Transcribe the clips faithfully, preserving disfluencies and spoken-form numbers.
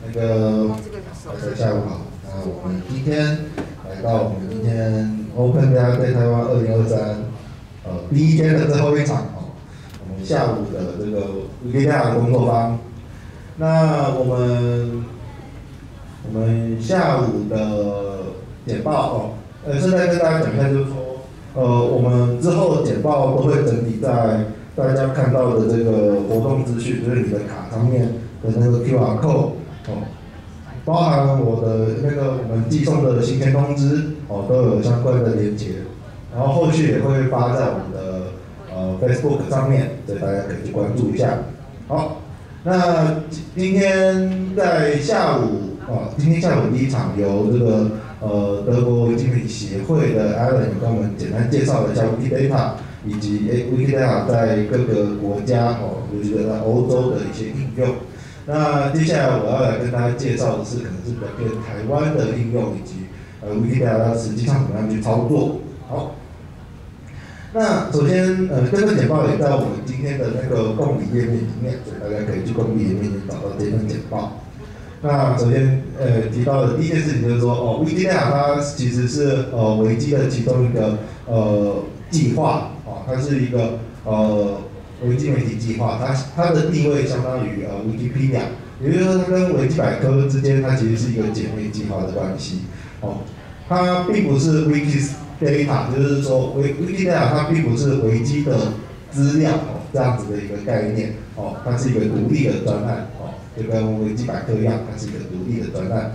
那个大家下午好，那我们今天来到我们今天 Open Data Day 台湾二零二三呃第一天的最后一场哦，我们下午的这个 Wikidata 工作坊。那我们我们下午的简报哦，呃，现在跟大家讲一下，就是说，呃，我们之后简报都会整理在大家看到的这个活动资讯，就是你的卡上面的那个 Q R code 哦，包含我的那个我们寄送的行前通知哦，都有相关的连结，然后后续也会发在我们的呃 Facebook 上面，所以大家可以去关注一下。好。那今天在下午啊，今天下午第一场由这个呃德国维基媒体协会的 Alan 跟我们简单介绍了一下 Wikidata 以及诶 Wikidata 在各个国家哦，尤其是在欧洲的一些应用。那接下来我要来跟大家介绍的是，可能是比较偏台湾的应用以及呃 Wikidata 实际上怎么样去操作。好。那首先，呃，这份简报也在我们今天的那个共理页面里面，所以大家可以去共理页面找到这份简报。那首先，呃，提到的第一件事情就是说，哦 ，Wikidata 它其实是呃维基的其中一个呃计划，哦，它是一个呃维基媒体计划，它它的地位相当于呃 Wikipedia， 也就是说它跟维基百科之间它其实是一个姐妹计划的关系，哦，它并不是 Wikidata， 就是说维 Wikidata 它并不是维基的资料哦这样子的一个概念哦，它是一个独立的专案哦，就跟维基百科一样，它是一个独立的专案。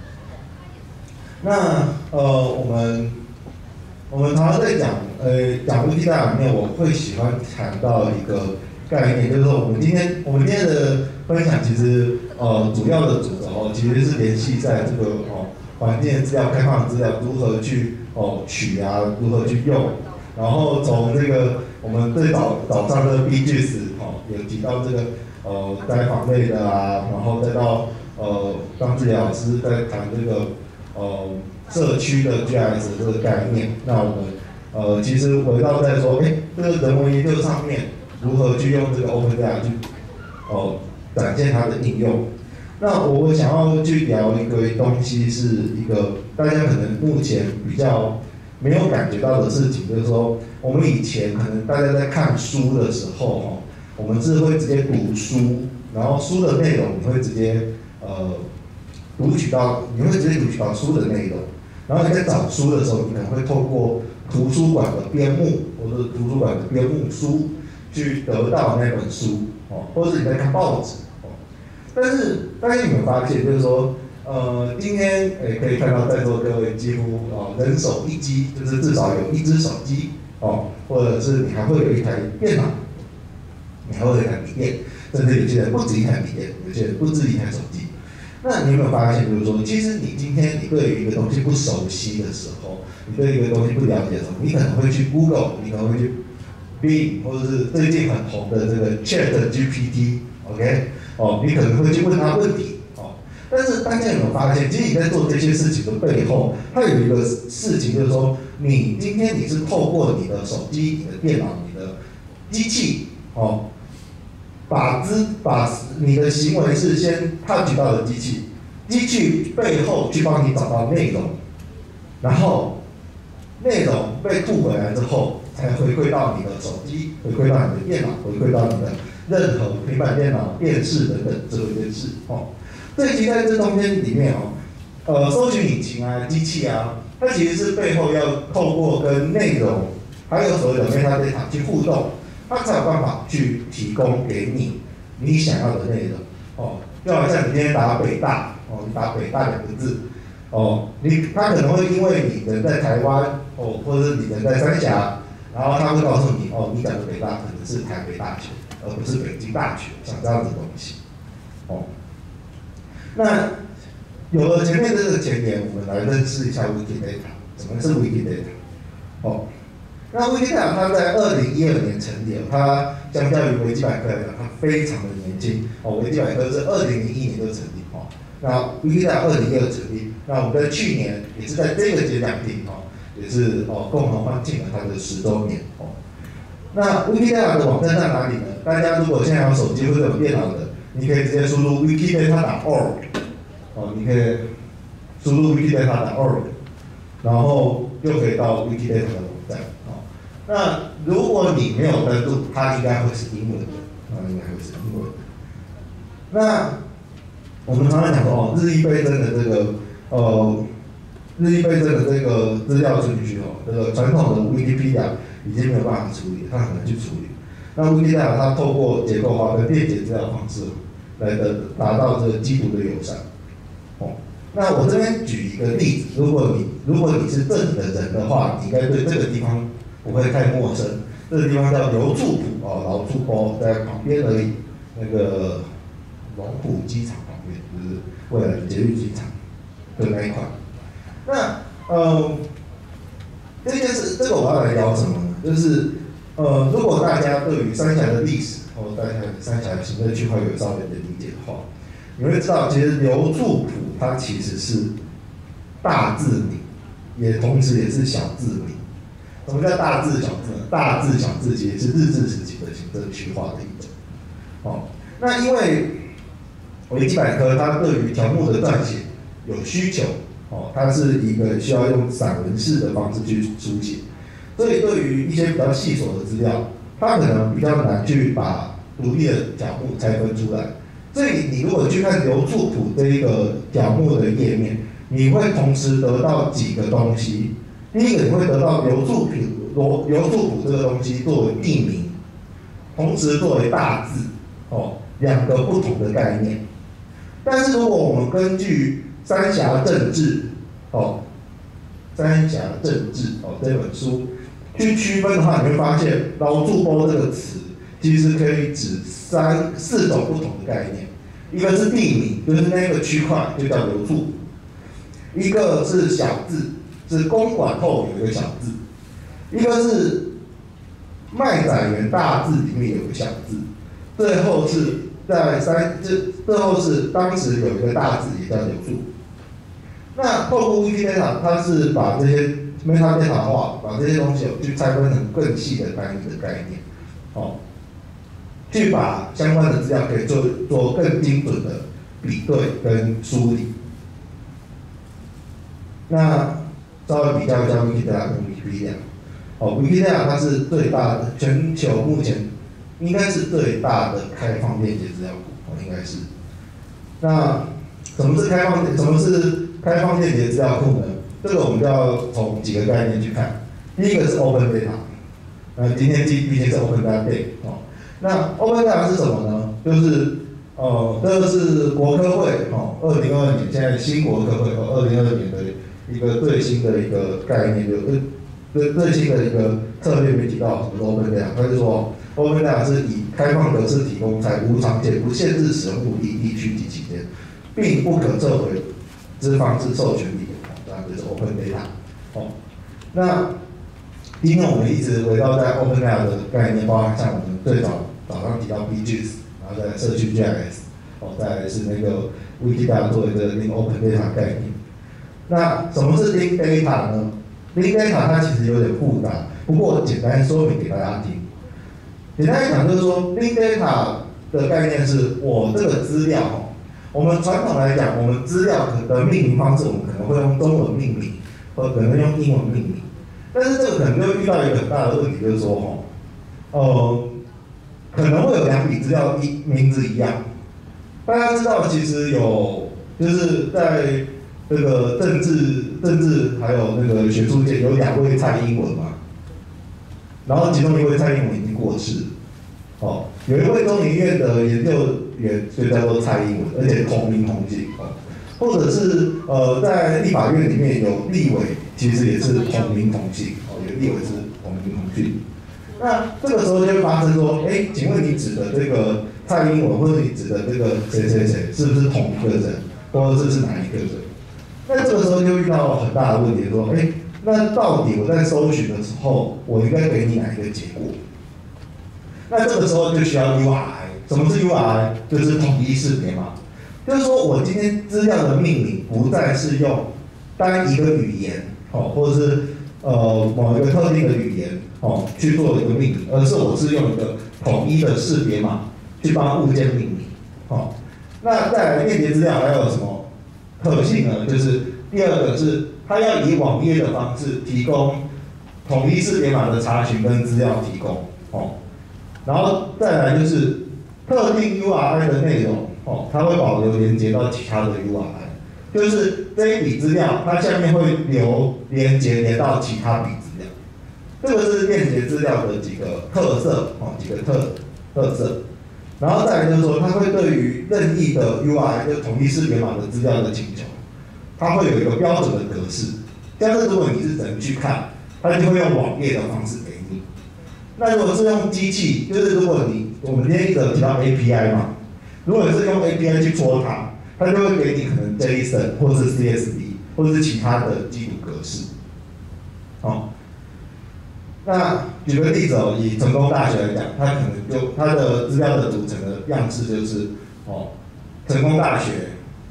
那呃我们我们常常在讲呃讲 Wikidata 里面，我会喜欢谈到一个概念，就是说我们今天我们今天的分享其实呃主要的主轴其实是联系在这个哦环境资料、开放资料如何去哦取啊，如何去用，然后从这个我们最早早上的 B G S 哦有提到这个呃采访类的啊，然后再到呃张志尧老师在谈这个呃社区的 G I S 这个概念，那我们呃其实围绕在说，哎，这个人文研究上面如何去用这个 Open Data 去哦展现它的应用。那我想要去聊一个东西，是一个大家可能目前比较没有感觉到的事情，就是说，我们以前可能大家在看书的时候，哦，我们是会直接读书，然后书的内容你会直接呃读取到，你会直接读取到书的内容，然后你在找书的时候，你可能会透过图书馆的编目或者图书馆的编目书去得到那本书，哦，或者是你在看报纸。但是大家有没有发现，就是说，呃，今天诶可以看到在座各位几乎哦人手一机，就是至少有一只手机哦，或者是你还会有一台电脑，你还会有一台笔电，甚至有些人不止一台笔电，有些人不止一台手机。那你有没有发现，就是说，其实你今天你对于一个东西不熟悉的时候，你对一个东西不了解的时候，你可能会去 Google， 你可能会去 Bing， 或者是最近很红的这个 Chat G P T，OK？ 哦，你可能会去问他问题，哦，但是大家有没有发现，其实你在做这些事情的背后，它有一个事情，就是说，你今天你是透过你的手机、你的电脑、你的机器，哦，把资把你的行为是先探取到了机器，机器背后去帮你找到内容，然后内容被吐回来之后，才回馈到你的手机，回馈到你的电脑，回馈到你的任何平板电脑、电视等等这一件事哦。所以其实在这中间里面哦，呃，搜寻引擎啊、机器啊，它其实是背后要透过跟内容，还有所谓的 metadata 去互动，它才有办法去提供给你你想要的内容哦。就好像你今天打北大哦，你打北大两个字哦，你它可能会因为你人在台湾哦，或者是你人在三峡，然后它会告诉你哦，你讲的北大可能是台北大学。而不是北京大学，像这样子的东西，哦。那有了前面这个前言，我们来认识一下 Wikidata， 什么是 Wikidata？ 哦，那 Wikidata 它在二零一二年成立，它相较于维基百科来讲，它非常的年轻。哦，维基百科是二零零一年就成立，哦，那 Wikidata 二零一二成立，那我们在去年也是在这个节奖厅，哦，也是哦共同欢庆了它的十周年，哦。那 Wikidata 的网站在哪里呢？大家如果现在有手机或者有电脑的，你可以直接输入 wikidata 点 org， 哦，你可以输入 wikidata 点 org， 然后就可以到 Wikidata 的网站。哦，那如果你没有登录，它应该会是英文的，啊，应该会是英文的。那我们常常讲说，哦，日益倍增的这个呃，日益倍增的这个资料顺序哦，这个传统的 Wikipedia 已经没有办法处理，它很难去处理。那 Wikipedia 它透过结构化跟便捷资料方式来的达到这个基读的友善。哦，那我这边举一个例子，如果你如果你是这里的人的话，你应该对这个地方不会太陌生。这个地方叫刘厝埔哦，老厝埔在旁边而已，那个龙浦机场旁边，就是未来的捷运机场的那一块。那呃，这件事，这个我要来聊什么呢？就是呃，如果大家对于三峡的历史或大家三峡行政区块有稍微的理解的话，你会知道，其实刘厝埔它其实是大字名，也同时也是小字名。什么叫大字小字呢？大字小字其实是日治时期的行政区划的一种。哦，那因为维基百科它对于条目的撰写有需求，哦，它是一个需要用散文式的方式去书写，所以对于一些比较细琐的资料，它可能比较难去把独立的条目拆分出来。所以你如果去看刘厝埔这一个条目的页面，你会同时得到几个东西。第一个，你会得到刘厝埔刘厝埔这个东西作为地名，同时作为大字，哦，两个不同的概念。但是如果我们根据三峡政治，哦，三峡政治哦这本书去区分的话，你会发现老厝埔这个词其实可以指三四种不同的概念。一个是地名，就是那个区块就叫刘厝埔；一个是小字，是公馆后有一个小字；一个是麦仔园大字里面有个小字；最后是在三，这最后是当时有一个大字也叫刘厝埔。那透过 Wikidata， 它是把这些 metadata 化，把这些东西去拆分成更细的单一的概念，哦，去把相关的资料可以做做更精准的比对跟梳理。那稍微比较一下 Wikidata 跟 Wikipedia， 哦 ，Wikipedia 它是最大的，全球目前应该是最大的开放链接资料库，哦，应该是。那什么是开放？什么是开放链接资料库呢？这个我们就要从几个概念去看。第一个是 Open Data， 呃，今天毕竟是 Open Data Day 哦。那 Open Data 是什么呢？就是呃，这个是国科会哦，二零二二年现在新国科会哦，二零二二年的一个最新的一个概念，就最最新的一个策略里面提到什么 Open Data， 它就说 Open Data 是以开放格式提供，在无偿且不限制使用目的、地区及期间，并不可撤回之方式授权理由，这样就是 Open Data。哦，那今天我们一直围绕在 Open Data 的概念，包含像我们最早早上提到 B G I S， 然后再社区 G I S， 哦，再来是那个 Wikidata 作为的那个 Open Data 概念。那什么是 Link Data 呢 ？Link Data 它其实有点复杂，不过我简单说明给大家听。简单讲就是说 ，Link Data 的概念是我这个资料，我们传统来讲，我们资料的命名方式，我们可能会用中文命名，或可能用英文命名。但是这个可能就遇到一个很大的问题，就是说，呃，可能会有两笔资料一名字一样。大家知道，其实有就是在这个政治、政治还有那个学术界有两位蔡英文嘛，然后其中一位蔡英文已经过世了，哦，有一位中研院的研究员就叫做蔡英文，而且同名同姓哦，或者是呃在立法院里面有立委，其实也是同名同姓哦，有立委是同名同姓。那这个时候就会发生说，哎，请问你指的这个蔡英文，或者你指的这个谁谁谁，是不是同一个人，或者是是哪一个人？那这个时候就遇到很大的问题，说，哎，那到底我在搜寻的时候，我应该给你哪一个结果？那这个时候就需要 U R I， 什么是 U R I？ 就是统一识别嘛。就是说我今天资料的命名不再是用单一个语言，哦，或者是呃某一个特定的语言，哦，去做一个命名，而是我是用一个统一的识别码去帮物件命名，哦。那再来链接资料还有什么？ 特性呢，就是第二个是它要以网页的方式提供统一识别码的查询跟资料提供哦，然后再来就是特定 U R I 的内容哦，它会保留连接到其他的 U R I， 就是这一笔资料它下面会留连接连到其他笔资料，这个是链接资料的几个特色哦，几个特特色。然后再来就是说，它会对于任意的 U R I 就统一识别码的资料的请求，它会有一个标准的格式。像是如果你是人去看，它就会用网页的方式给你。那如果是用机器，就是如果你我们今天一直有提到 A P I 嘛，如果你是用 A P I 去戳它，它就会给你可能 JSON 或是 C S V 或是其他的基础格式。哦。那举个例子哦，以成功大学来讲，它可能就它的资料的组成的样式就是哦，成功大学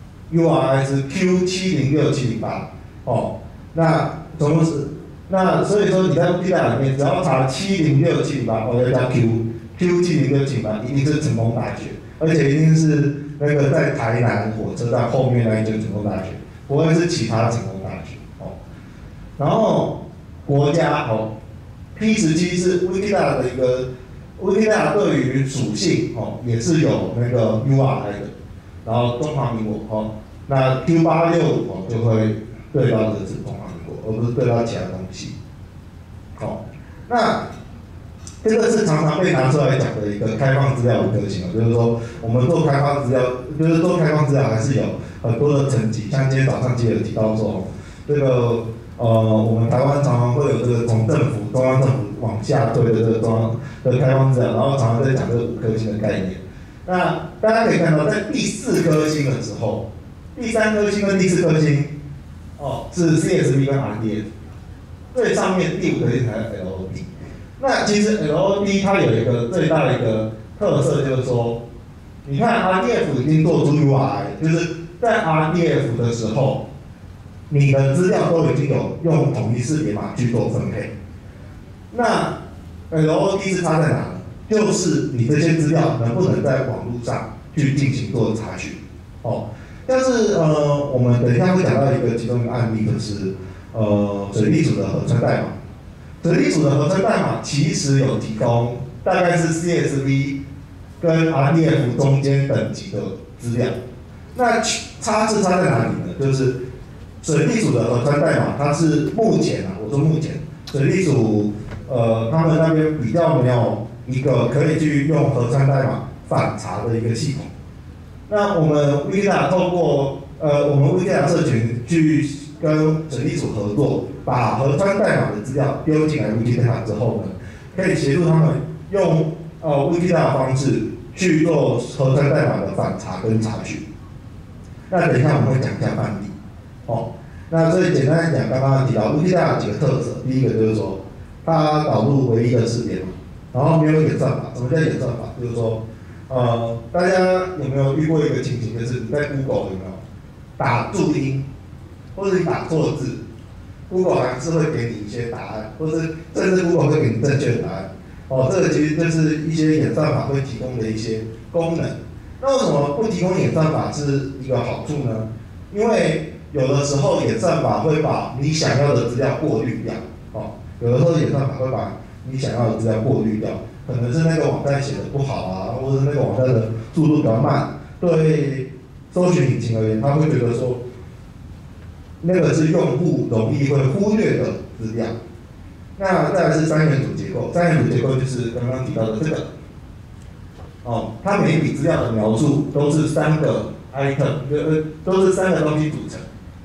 U R I 是 Q 七零六七零八哦，那总共是那所以说你在 Wikipedia 里面只要查七零六七零八，哦要加 Q Q 七零六七零八，一定是成功大学，而且一定是那个在台南火车站后面那一间成功大学，不会是其他成功大学哦。然后国家哦。P 十七是 Wikipedia 的一个 Wikipedia 对于属性哦也是有那个 U R I 的，然后中华民国哦，那 Q 八六五哦就会对到的是中华民国，而不是对到其他东西。哦，那这个是常常被拿出来讲的一个开放资料的特性，就是说我们做开放资料，就是做开放资料还是有很多的层级，像今天早上记者提到说这个。呃，我们台湾常常会有这个从政府、中央政府往下推的这个中央的开放资料，然后常常在讲这个五颗星的概念。那大家可以看到，在第四颗星的时候，第三颗星跟第四颗星，哦，是 C S V 跟 R D F， 最上面第五颗星才是 L O D。那其实 L O D 它有一个最大的一个特色，就是说，你看 R D F 已经做出 U R I， 就是在 R D F 的时候。你的资料都已经有用统一识别码去做分配，那 L O D 是差在哪呢？就是你这些资料能不能在网络上去进行做查询，哦，但是呃，我们等一下会讲到一个其中一个案例，就是呃水利署的核酸代码，水利署的核酸代码其实有提供大概是 C S V 跟 R D F 中间等级的资料，那差是差在哪里呢？就是水利署的核酸代码，它是目前啊，我说目前，水利署呃他们那边比较没有一个可以去用核酸代码反查的一个系统。那我们 Wikipedia 透过呃我们 Wikipedia 社群去跟水利署合作，把核酸代码的资料丢进来 Wikipedia 之后呢，可以协助他们用呃 Wikipedia 的方式去做核酸代码的反查跟查询。那等一下我们会讲一下范例。哦，那所以简单来讲，刚刚提到 Wikipedia 几个特色，第一个就是说，它导入唯一的识别码，然后没有演算法。什么叫演算法？就是说，呃，大家有没有遇过一个情形，就是你在 Google 有没有打注音，或者你打错字 ，Google 还是会给你一些答案，或是甚至 Google 会给你正确的答案。哦，这个其实就是一些演算法会提供的一些功能。那为什么不提供演算法是一个好处呢？因为有的时候演算法会把你想要的资料过滤掉，哦，有的时候演算法会把你想要的资料过滤掉，可能是那个网站写的不好啊，或者是那个网站的速度比较慢，对搜寻引擎而言，他会觉得说，那个是用户容易会忽略的资料。那再来是三元组结构，三元组结构就是刚刚提到的这个，哦，它每一笔资料的描述都是三个 item， 呃，都是三个东西组成。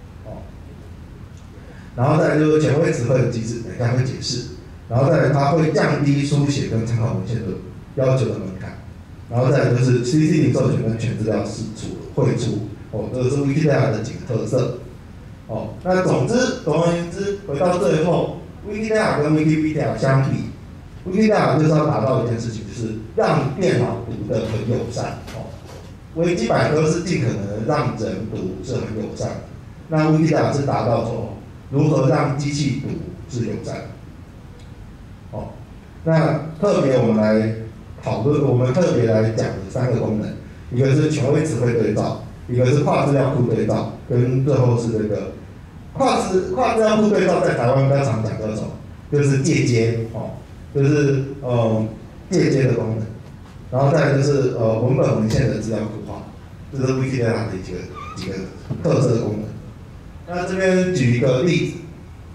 然后再来就是权威词汇的机制，等一下会解释。然后再来它会降低书写跟参考文献的要求的门槛。然后再来就是 C C 零授权跟全资料释出汇出，哦，这个是 Wikipedia 的几个特色。哦，那总之，总而言之，回到最后 ，Wikipedia 跟 Wikipedia 相比 ，Wikipedia 就是要达到一件事情，就是让电脑读得很友善。哦，维基百科是尽可能让人读是很友善，那 Wikipedia 是达到说。如何让机器读是友善的？哦，那特别我们来讨论，我们特别来讲的三个功能，一个是权威词汇对照， 一个是跨资料库对照，跟最后是这个跨资跨资料库对照，在台湾比较常讲叫什么？就是借接哦，就是呃借接的功能，然后再来就是呃文本文献的资料库化，这是 Wikidata 的几个几个特色功能。那这边举一个例子，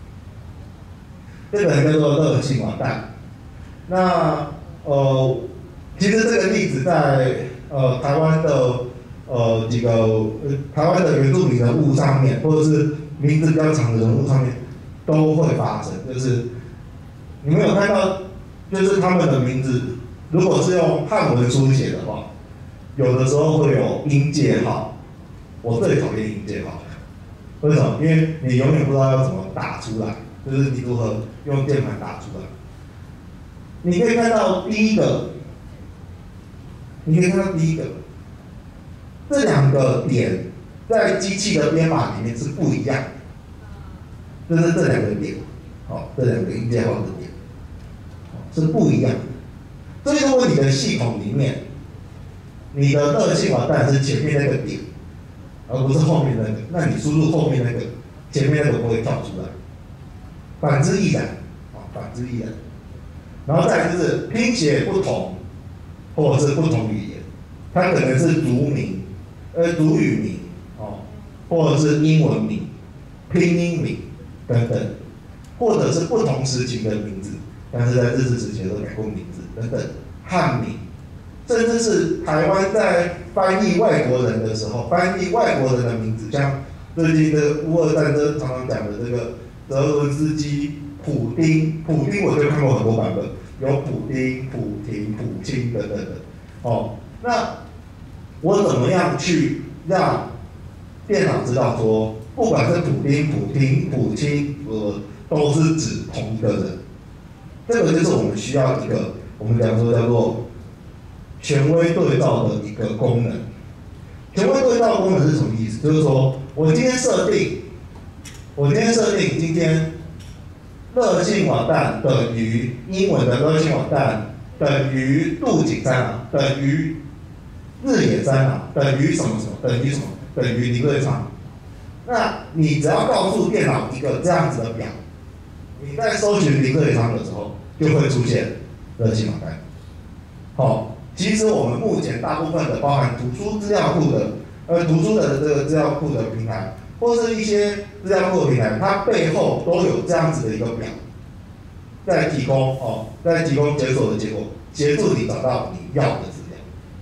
这个叫做热性网蛋。那呃，其实这个例子在呃台湾的呃几个呃台湾的原住民人物上面，或者是名字比较长的人物上面都会发生，就是你们有看到，就是他们的名字如果是用汉文书写的话，有的时候会有音介号，我最讨厌音介号。为什么？因为你永远不知道要怎么打出来，就是你如何用键盘打出来。你可以看到第一个，你可以看到第一个，这两个点在机器的编码里面是不一样的，就是这两个点，好，这两个音介号的点，是不一样的。所以如果你的系统里面，你的热性网蛋是前面那个点，而不是后面那个，那你输入后面那个，前面那个不会跳出来。反之亦然，啊，反之亦然。然后再来就是拼写不同，或者是不同语言，它可能是族名，呃，族语名，哦，或者是英文名、拼音名等等，或者是不同时期的名字，但是在日治时期都改过名字等等，汉名。甚至是台湾在翻译外国人的时候，翻译外国人的名字，像最近的乌俄战争常常讲的这个泽伦斯基、普丁，普丁我就看过很多版本，有普丁、普廷、普京等等的。哦，那我怎么样去让电脑知道说，不管是普丁、普廷、普京，呃，都是指同一个人？这个就是我们需要一个，我们讲说叫做权威对照的一个功能。权威对照功能是什么意思？就是说我今天设定，我今天设定今天热性网蛋等于英文的热性网蛋等于渡井三郎等于日野三郎等于什么什么等于什么等于林瑞昌。那你只要告诉电脑一个这样子的表，你在搜寻林瑞昌的时候就会出现热性网蛋。好、哦。其实我们目前大部分的包含图书资料库的，呃，图书的这个资料库的平台，或是一些资料库的平台，它背后都有这样子的一个表，在提供哦，在提供解锁的结果，协助你找到你要的资料。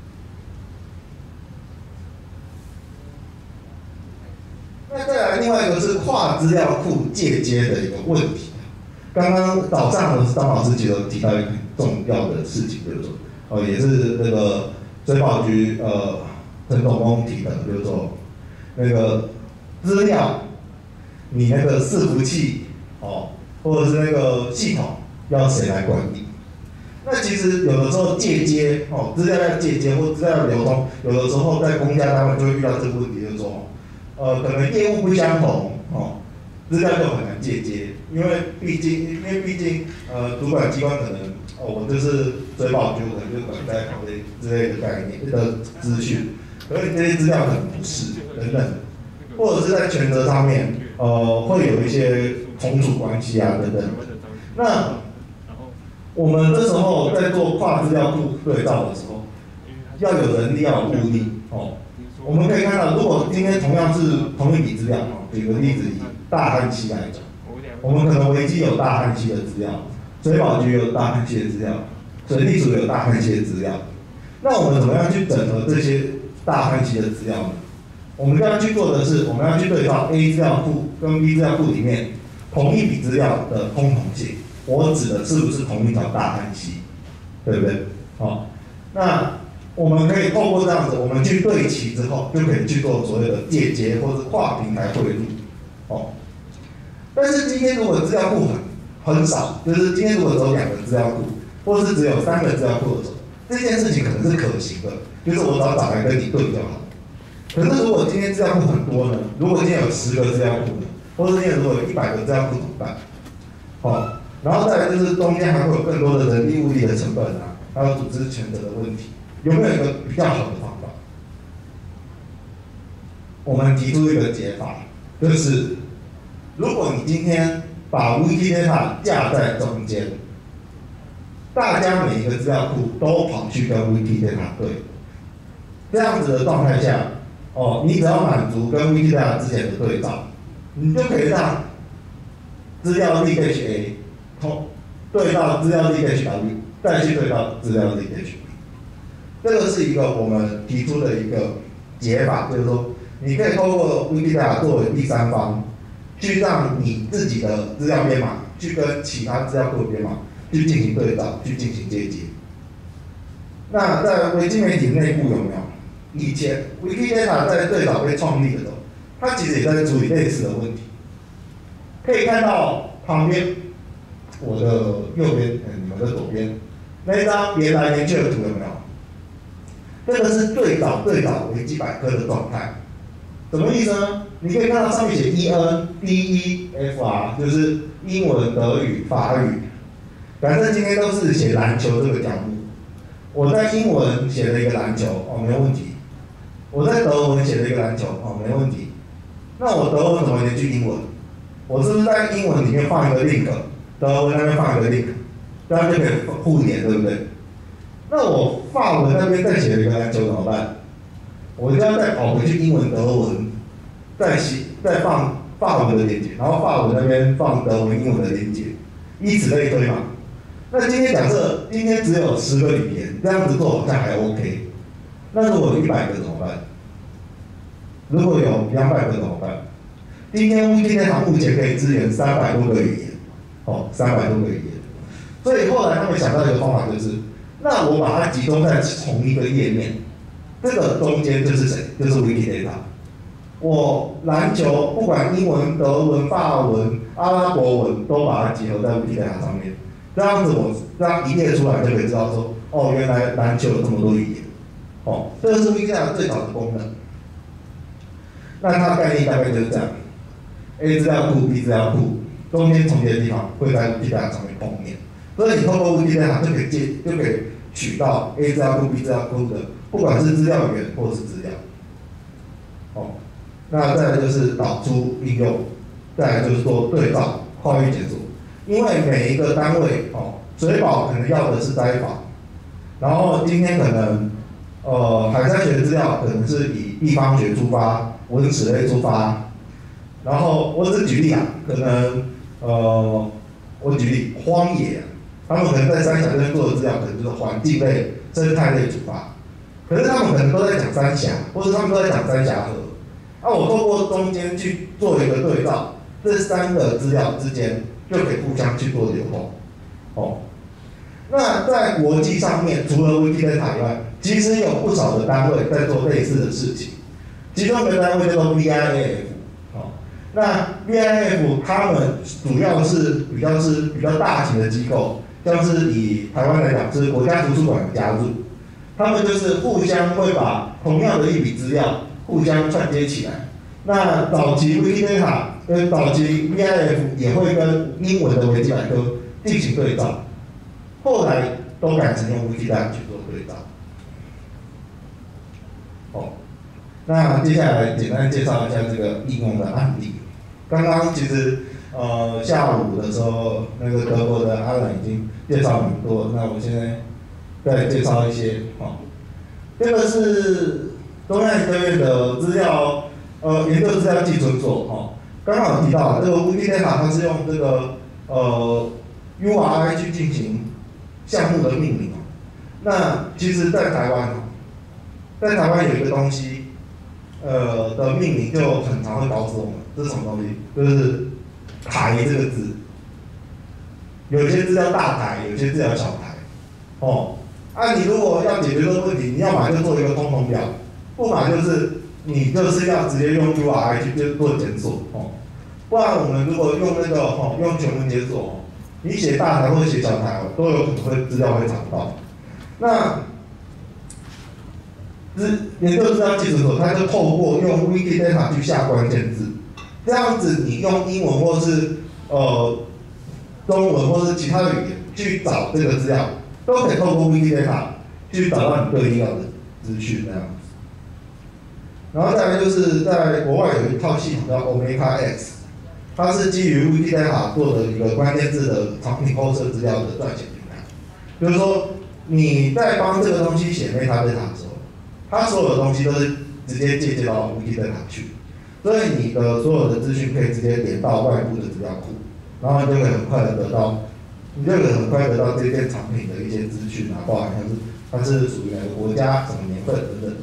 那再来另外一个是跨资料库借接的一个问题。刚刚早上呢，张老师其实有提到一个很重要的事情，就是说。哦，也是那个水保局呃陈总工提的，就是说那个资料，你那个伺服器哦，或者是那个系统要谁来管理？那其实有的时候借接哦，资料要借接或资料流通，有的时候在公家单位就会遇到这个问题，就是说呃可能业务不相同哦，资料就很难借接，因为毕竟因为毕竟呃主管机关可能。哦，我就是水保局，我可能就管在旁边之类的概念的资讯，所以这些资料可能不是等等，或者是在权责上面，呃，会有一些从属关系啊等等。那我们这时候在做跨资料库对照的时候，要有人力，要有物力哦。我们可以看到，如果今天同样是同一笔资料，哦，举个例子，以大汉溪来讲，我们可能维基有大汉溪的资料。水保局有大汉溪的资料，水利署有大汉溪的资料，那我们怎么样去整合这些大汉溪的资料呢？我们要去做的是，我们要去对照 A 资料库跟 B 资料库里面同一笔资料的通同性，我指的是不是同一条大汉溪，对不对？好，那我们可以透过这样子，我们去对齐之后，就可以去做所谓的借接或者跨平台汇入，哦。但是今天如果资料库很很少，就是今天如果只有两个资料库，或是只有三个资料库的时候，这件事情可能是可行的，就是我只要找来跟你对就好。可是如果今天资料库很多呢？如果今天有十个资料库呢？或者今天如果有一百个资料库怎么办？哦，然后再来就是中间还会有更多的人力物力的成本啊，还有组织权责的问题，有没有一个比较好的方法？ 我们提出一个解法，就是如果你今天把 Wikidata 架在中间，大家每一个资料库都跑去跟 Wikidata 对，这样子的状态下，哦，你只要满足跟 Wikidata 之前的对照，你就可以让资料 linkage A 通对到资料 linkage W， 再去对到资料 linkage B。这个是一个我们提出的一个解法，就是说，你可以透过 Wikidata 作为第三方，去让你自己的资料编码去跟其他资料库的编码去进行对照，去进行接接。那在维基媒体内部有没有？以前 Wikidata 在最早被创立的时候，它其实也在处理类似的问题。可以看到旁边，我的右边，嗯，你们的左边，那一张连来连去的图有没有？这个是最早最早维基百科的状态。什么意思呢？你可以看到上面写 E N D E F R， 就是英文、德语、法语，反正今天都是写篮球这个角度。我在英文写了一个篮球，哦，没问题。我在德文写了一个篮球，哦，没问题。那我德文怎么连去英文？我是不是在英文里面放一个 link， 德文那边放一个 link， 这样就可以互连，对不对？那我法文那边再写了一个篮球怎么办？我就要再跑回去英文、德文，再写再放法文的连接，然后法文那边放德文、英文的连接，以此类推嘛。那今天假设今天只有十个语言，这样子做好像还 OK。那如果有一百个怎么办？如果有两百个怎么办？今天 Wikidata 目前可以支援三百多个语言，哦，三百多个语言。所以后来他们想到一个方法，就是，那我把它集中在同一个页面，这个中间就是谁？就是 Wikidata。我篮球不管英文、德文、法文、阿拉伯文都把它结合在 Wikidata 上面，这样子我这样一列出来就可以知道说，哦，原来篮球有这么多语言，哦，这个是 Wikidata 最早的功能。那它概念大概就是这样 ：A 资料库、B 资料库中间重叠的地方会在 Wikidata 上面碰面，所以你透过 Wikidata 就可以接就可以取到 A 资料库、B 资料库的，不管是资料源或者是资料，哦。那再来就是导出应用，再来就是做对照、跨域检索。因为每一个单位哦，水保可能要的是灾法，然后今天可能呃海山学资料可能是以地方学出发、文史类出发，然后我只举例啊，可能呃我举例荒野、啊，他们可能在三峡这边做的资料可能就是环境类、生态类出发，可是他们可能都在讲三峡，或者他们都在讲三峡河。那、啊、我透过中间去做一个对照，这三个资料之间就可以互相去做流通。哦，那在国际上面，除了 Wikidata 以外，其实有不少的单位在做类似的事情。其中一个单位叫做 V I A F。哦，那 V I A F 他们主要是比较是比较大型的机构，像是以台湾来讲，是国家图书馆的加入，他们就是互相会把同样的一笔资料。互相串接起来。那早期 Wikidata 跟早期 V I F 也会跟英文的维基百科进行对照，后来都改成用 Wikidata 去做对照。哦，那接下来简单介绍一下这个应用的案例。刚刚其实呃下午的时候，那个德国的阿兰已经介绍很多，那我现在再介绍一些。哦，这个是。中央研究院的资料，呃，研究资料寄存所，哦，刚刚有提到，这个 Wikidata 它是用这个呃 U R I 去进行项目的命名。那其实，在台湾，在台湾有一个东西，呃的命名就很常会搞死我们，这是什么东西？就是“台”这个字，有些字叫大台，有些字叫小台，哦，啊，你如果要解决这个问题，你要么就做一个通通表。不然就是你就是要直接用 U R I 去做检索，哦，不然我们如果用那个哦用全文检索，你写大台或者写小台哦，都有可能会资料会找不到。那资研究资料寄存所，它就透过用 Wikidata 去下关键字，这样子你用英文或是呃中文或是其他的语言去找这个资料，都可以透过 Wikidata 去找到你对应要的资讯那样子。 然后再来就是在国外有一套系统叫 Omeka X， 它是基于 Wikidata 做的一个关键字的产品后设资料的撰写平台。就是说你在帮这个东西写 metadata 的时候，它所有的东西都是直接借鉴到 Wikidata 去，所以你的所有的资讯可以直接连到外部的资料库，然后你就可以很快的得到，你就可以很快得到这件产品的一些资讯啊，包含像是它是属于哪个国家、什么年份等等。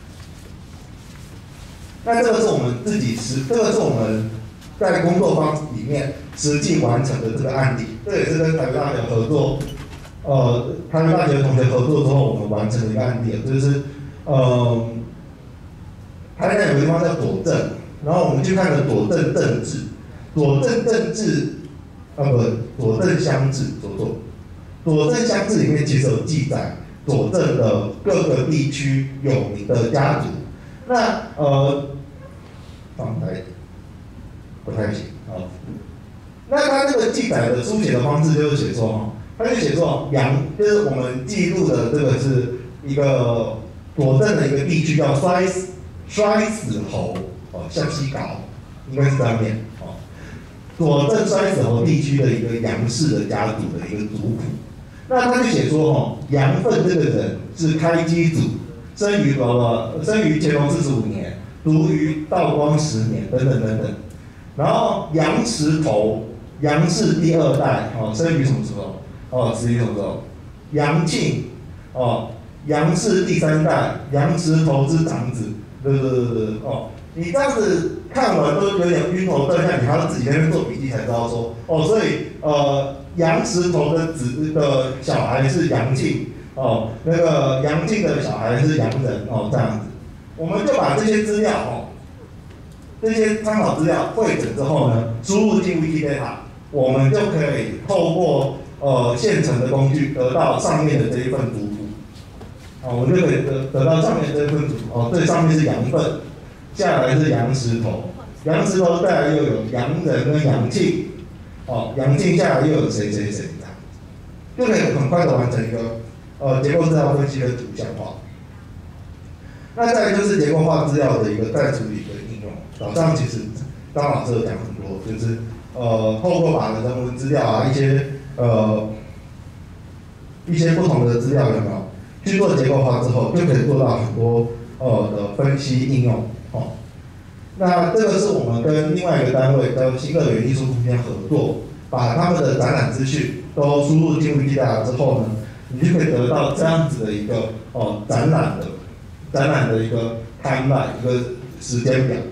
那这个是我们自己实，这个是我们在工作坊里面实际完成的这个案例，这也是跟台北大学合作，呃，台北大学同学合作之后我们完成的一个案例，就是，呃，台南有个地方叫左镇，然后我们去看了左镇镇志，左镇镇志，啊不，左镇乡志，左左，左镇乡志里面其实有记载左镇的各个地区有名的家族，那呃。放台不太行啊。那他这个记载的书写的方式就是写说哈，他就写说杨，就是我们记录的这个是一个左镇的一个地区叫摔死摔死侯哦，向西搞应该是这样念哦。左镇摔死侯地区的一个杨氏的家族的一个族谱，那他就写说哈，杨奋这个人是开基祖，生于什么？生于乾隆四十五年。卒于道光十年，等等等等。然后杨石头，杨氏第二代，哦，生于什么时候？哦，死于什么时候？杨庆，哦，杨氏第三代，杨石头之长子，对对对对，哦，你这样子看完都有点晕头转向，你还要自己在那边做笔记才知道说，哦，所以呃，杨石头的子的小孩是杨庆，哦，那个杨庆的小孩是杨仁，哦，这样子。我们就把这些资料哦，这些参考资料汇整之后呢，输入进 Wikidata， 我们就可以透过呃现成的工具得到上面的这一份族谱，啊，我们就可以得得到上面这一份族谱哦，这上面是羊粪，下来是羊石头，羊石头再来又有羊人跟杨庆，哦，杨庆下来又有谁谁谁这样，就可以很快的完成一个呃结构资料分析的图像化。那再来就是结构化资料的一个再处理的应用。早上其实张老师有讲很多，就是呃透过把人文资料啊一些呃一些不同的资料有没有去做结构化之后，就可以做到很多呃的分析应用哦。那这个是我们跟另外一个单位叫新乐园艺术空间合作，把他们的展览资讯都输入进 Wikidata 之后呢，你就可以得到这样子的一个哦展览的。展览的一个 timeline 一个时间表，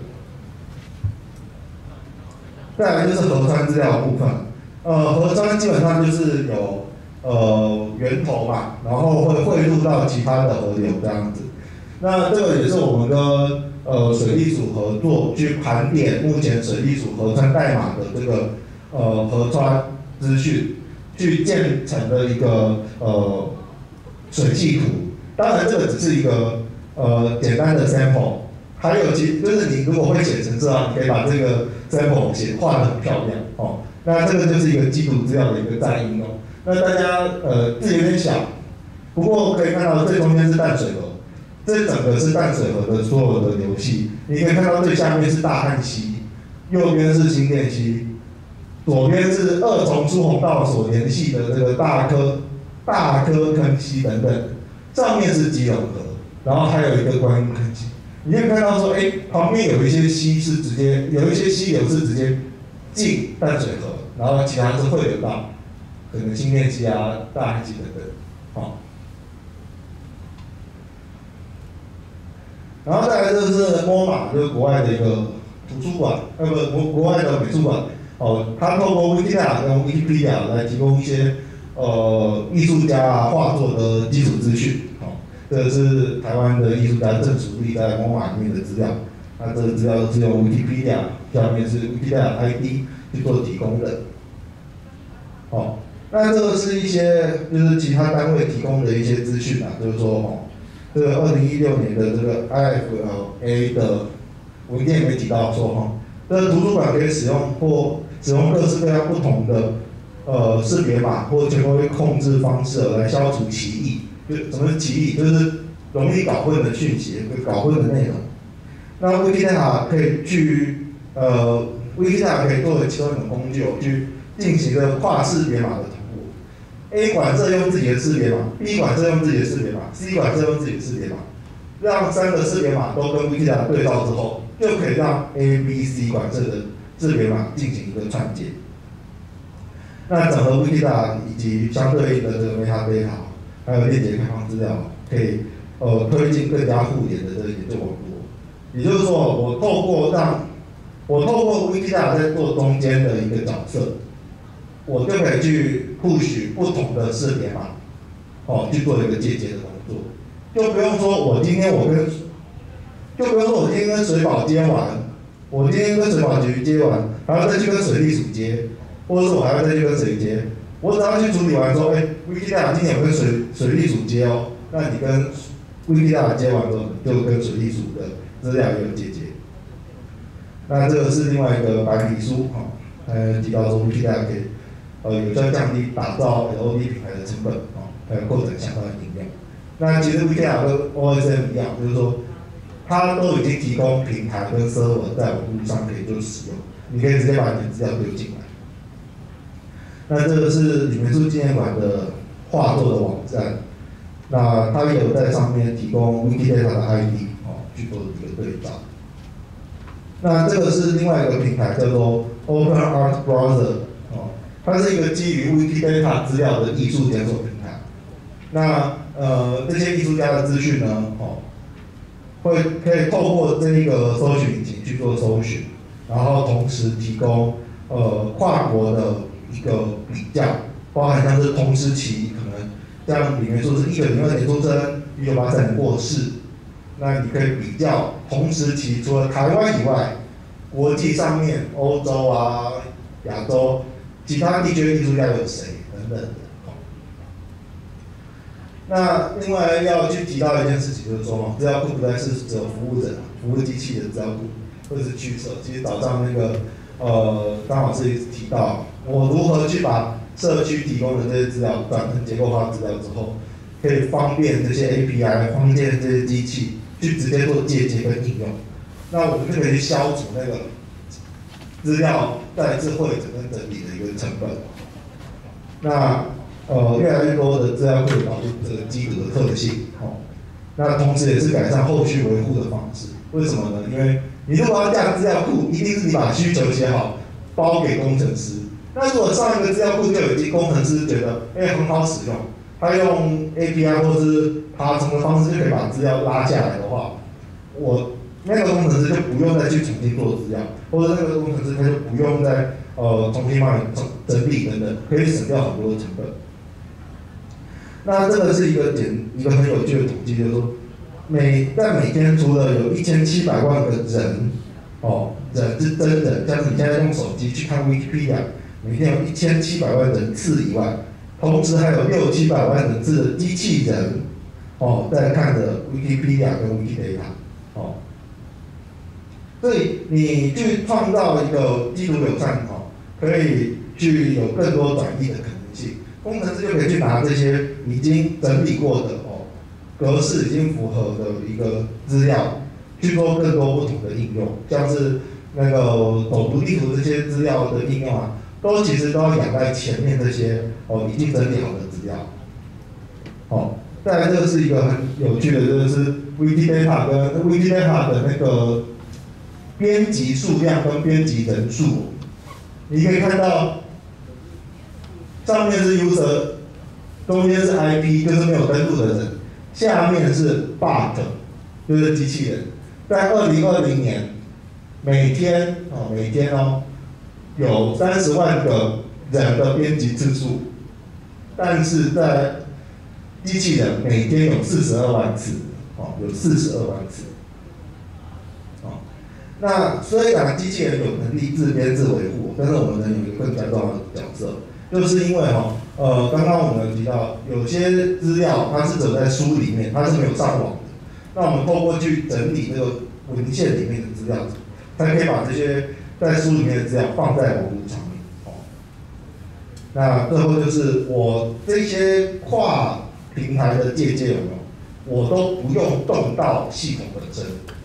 再来就是河川资料的部分。呃，河川基本上就是有呃源头嘛，然后会汇入到其他的河流这样子。那这个也是我们跟呃水利署合作去盘点目前水利署河川代码的这个呃河川资讯，去建成的一个呃水系图。当然，这个只是一个。呃，简单的 sample， 还有其就是你如果会写程式啊，你可以把这个 sample 写画得很漂亮哦。那这个就是一个基础资料的一个再应用。那大家呃字有点小，不过可以看到最中间是淡水河，这整个是淡水河的所有的流系。你可以看到最下面是大汉溪，右边是新店溪，左边是二重出洪道所联系的这个大坑大坑坑溪等等，上面是基隆河。然后还有一个观音坑溪，你可以看到说，哎，旁边有一些溪是直接，有一些溪流是直接进淡水河，然后其他是汇流到可能新店溪啊、大汉溪等等，好。然后再来就是 M O M A， 就是国外的一个图书馆，呃不，国国外的美术馆，哦，它透过 Wikidata 跟 Wikipedia 来提供一些呃艺术家啊画作的基础资讯，哦。这是台湾的艺术家郑淑丽在 M O M A 里面的资料，那这个资料都是用 Wikipedia， 下面是 Wikipedia I D 去做提供的。哦，那这个是一些就是其他单位提供的一些资讯啊，就是说哦，这个二零一六年的这个 I F L A 的文件里面提到说哈，这个图书馆可以使用或使用各式各样不同的呃识别码或全方位控制方式来消除歧义。就什么是歧义？就是容易搞混的讯息，搞混的内容。 那 Wikidata 可以去呃 Wikidata 可以作为其中一种工具，去进行一个跨识别码的同步。A 馆舍用自己的识别码 ，B 馆舍用自己的识别码 ，C 馆舍用自己的识别码，让三个识别码都跟 Wikidata 对照之后，就可以让 A、B、C 馆舍的识别码进行一个串接。那整合 Wikidata 以及相对应的这个 metadata， 还有链接开放资料，可以呃推进更加互联的这个研究网络。也就是说，我透过让我透过 Wikidata 在做中间的一个角色，我就可以去 push 不同的识别码，哦，去做一个借接的动作，就不用说我今天我跟，就不用说我今天跟水保接完，我今天跟水保局接完，还要再去跟水利署接，或者是我还要再去跟谁接，我只要去处理完说，哎、欸、，Wikidata 今天有跟水水利署接哦，那你跟 Wikidata 接完之后，就跟水利署的资料也有借接。那这个是另外一个白皮书哈，呃提到说 Wikidata 可以呃有效降低打造 L O D 品牌的成本啊，还有扩展相关的应用。那其实 Wikidata 跟 O S M 一样，就是说它都已经提供平台跟 server 在网络上可以做使用，你可以直接把你的资料丢进来。那这个是李元素纪念馆的画作的网站，那它也有在上面提供 Wikidata 的 I D 哦去做一个对照。那这个是另外一个平台叫做 Open Art Browser 哦，它是一个基于 Wikidata 资料的艺术检索平台。那呃这些艺术家的资讯呢，哦，会可以透过这一个搜寻引擎去做搜寻，然后同时提供呃跨国的一个比较，包含像是同时期可能像里面说是一九零二年出生，一九八三年过世。那你可以比较同时期除了台湾以外，国际上面欧洲啊、亚洲其他地区的艺术家有谁等等的。那另外要去提到一件事情，就是说嘛，资料库不再是只有服务者、服务机器的资料库，或者是剧社。其实早上那个呃张老师也提到，我如何去把社区提供的这些资料转成结构化资料之后，可以方便这些 A P I， 方便这些机器。去直接做借接跟应用，那我们就可以去消除那个资料再次汇整跟整理的一个成本。那呃越来越多的资料库导入这个基础的特性，哦，那同时也是改善后续维护的方式。为什么呢？因为你如果要架资料库，一定是你把需求写好，包给工程师。那如果上一个资料库就已经工程师觉得哎、欸、很好使用，他用 A P I 或是爬虫的方式就可以把资料拉下来的话，我那个工程师就不用再去重新做资料，或者那个工程师他就不用再呃重新帮你整理等等，可以省掉很多的成本。那这个是一个简一个很有趣的统计，就是说每在每天除了有一千七百万个人哦人是真人，像是你现在用手机去看 Wikipedia， 每天有一千七百万人次以外，同时还有六七百万人次的机器人，哦，在看着 Wikipedia 跟 Wikidata， 哦，所以你去创造一个基础友善，哦，可以去有更多转译的可能性。工程师就可以去拿这些已经整理过的哦，格式已经符合的一个资料，去做更多不同的应用，像是那个斗图地图这些资料的应用啊。都其实都要仰赖前面这些哦已经整理好的资料，哦，再来这个是一个很有趣的，就是 Wikidata 跟 Wikidata 的那个编辑数量跟编辑人数，你可以看到上面是 user， 中间是 I P， 就是没有登录的人，下面是 bot， 就是机器人，在二零二零年每天哦每天哦。有三十万个人的编辑次数，但是在机器人每天有四十二万次，哦，有四十二万次，哦，那虽然机器人有能力自编自维护，但是我们能有一个更加重要的角色，就是因为哈，呃，刚刚我们提到有些资料它是只有在书里面，它是没有上网的，那我们透过去整理这个文献里面的资料，才可以把这些在书里面的资料放在网络上面，哦。那最后就是我这些跨平台的借鉴有没有，我都不用动到系统本身，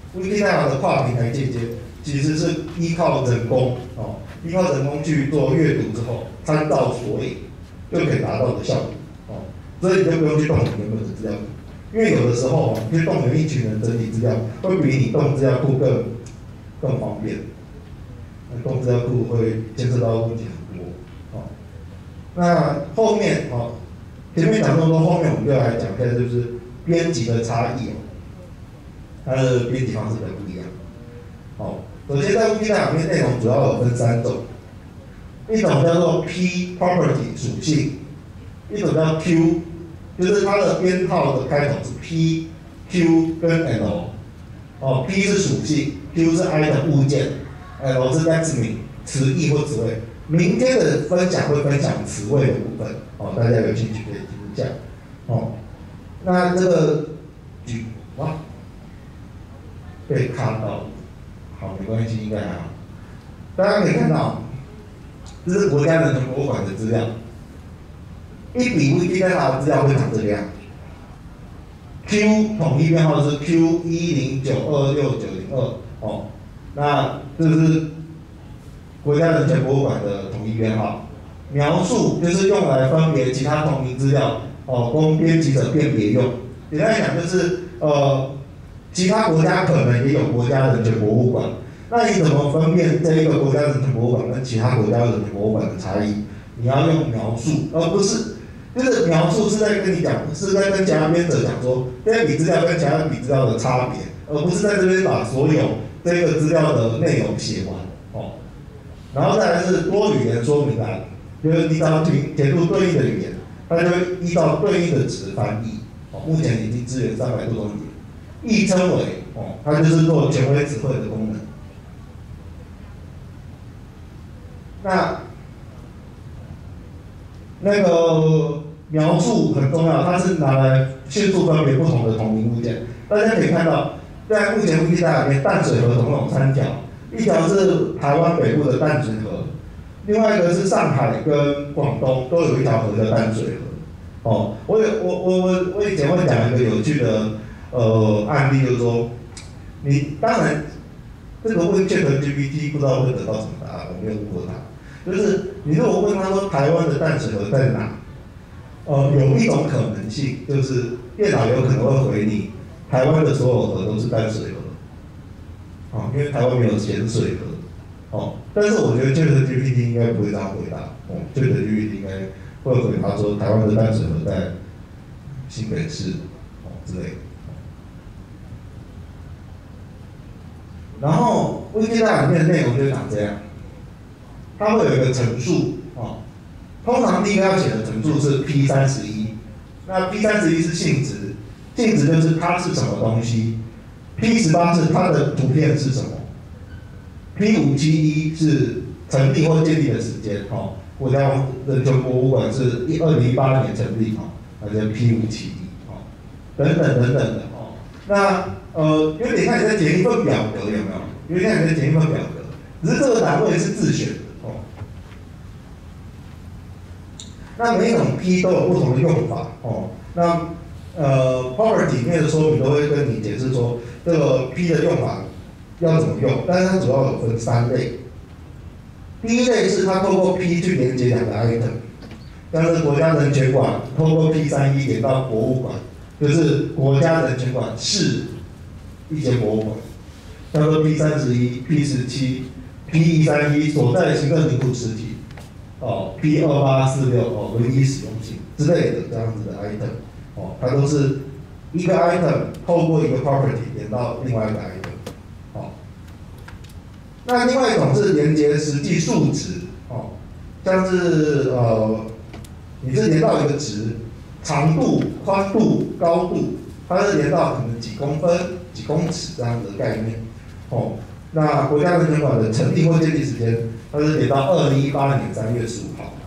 Wikipedia 的跨平台间接其实是依靠人工哦，依靠人工去做阅读之后，参照索引就可以达到的效果哦，所以你就不用去动你原本的资料库，因为有的时候你去动员一群人整理资料，会比你动资料库更更方便。那动资料库会牵涉到问题很多哦。那后面哦，前面讲这么多，后面我们就来讲一下就是编辑的差异哦，它的编辑方式很不一样。哦，首先在 Wikipedia 里面内容主要有分三种，一种叫做 P property 属性，一种叫 Q， 就是它的编号的开头是 P、Q 跟 L。哦 ，P 是属性 ，Q 是 I 的物件 ，L 是 next 名词义或词汇。明天的分享会分享词汇的部分，哦，大家有兴趣可以听一下。哦，那这个举哇被卡到，好，没关系，应该还好。大家可以看到，这是国家人权博物馆的资料，一笔 Wikipedia 的资料会长这个样。Q 统一编号是 Q 一零九二六九零二哦，那这是国家人权博物馆的统一编号。描述就是用来分别其他同名资料哦，供编辑者辨别用。简单来讲就是呃，其他国家可能也有国家人权博物馆，那你怎么分辨这一个国家人权博物馆跟其他国家人权博物馆的差异？你要用描述，而不是。就是描述是在跟你讲，是在跟其他编者讲说这笔资料跟其他笔资料的差别，而不是在这边把所有这个资料的内容写完哦。然后再来是多语言说明栏，就是你只要填填入对应的语言，它就会依照对应的值翻译。哦，目前已经支援三百多种语言，亦称为哦，它就是做权威词汇的功能。那那个描述很重要，它是拿来迅速分别不同的同名物件。大家可以看到，在目前 Wikipedia 里面，淡水河总共有三条，一条是台湾北部的淡水河，另外一个是上海跟广东都有一条河叫淡水河。哦，我有我我我我以前会讲一个有趣的呃案例，就是说，你当然这个问 ChatGPT 不知道会得到什么答案，我没有问过他。就是你如果问他说台湾的淡水河在哪，呃，有一种可能性就是电脑有可能会回你，台湾的所有河都是淡水河，哦，因为台湾没有咸水河，哦，但是我觉得 ChatGPT 应该不会这样回答，哦 ，ChatGPT 应该会回答说台湾的淡水河在新北市，哦之类的。然后 Wikipedia 里面的内容就长这样。它会有一个陈述哦，通常第一个要写的陈述是 P 三十一，那 P 三十一是性质，性质就是它是什么东西 ，P 十八是它的图片是什么 ，P 五七一是成立或建立的时间哦，国家人权博物馆是一二零一八年成立哦，那就 P 五七一哦，等等等等的哦，那呃有点像你在填一份表格有没有？有点像你在填一份表格，只是这个栏位是自选的。那每一种 P 都有不同的用法哦。那呃 ，property 里面的说明都会跟你解释说这个 P 的用法要怎么用，但是它主要有分三类。第一类是它透过 P 去连接两个 item， 像是国家人权馆透过 P 三一连到博物馆，就是国家人权馆是一间博物馆，叫做 P 三十一、P 十七、P 一三一所在行政领土实体。哦 ，P 二八四六哦，唯一使用性之类的这样子的 item， 哦，它都是一个 item 透过一个 property 连到另外一个 item， 哦。那另外一种是连接实际数值，哦，像是呃，你是连到一个值，长度、宽度、高度，它是连到可能几公分、几公尺这样子的概念，哦。那国家人权馆的成立或建立时间，它是连到二零一八年三月十五号。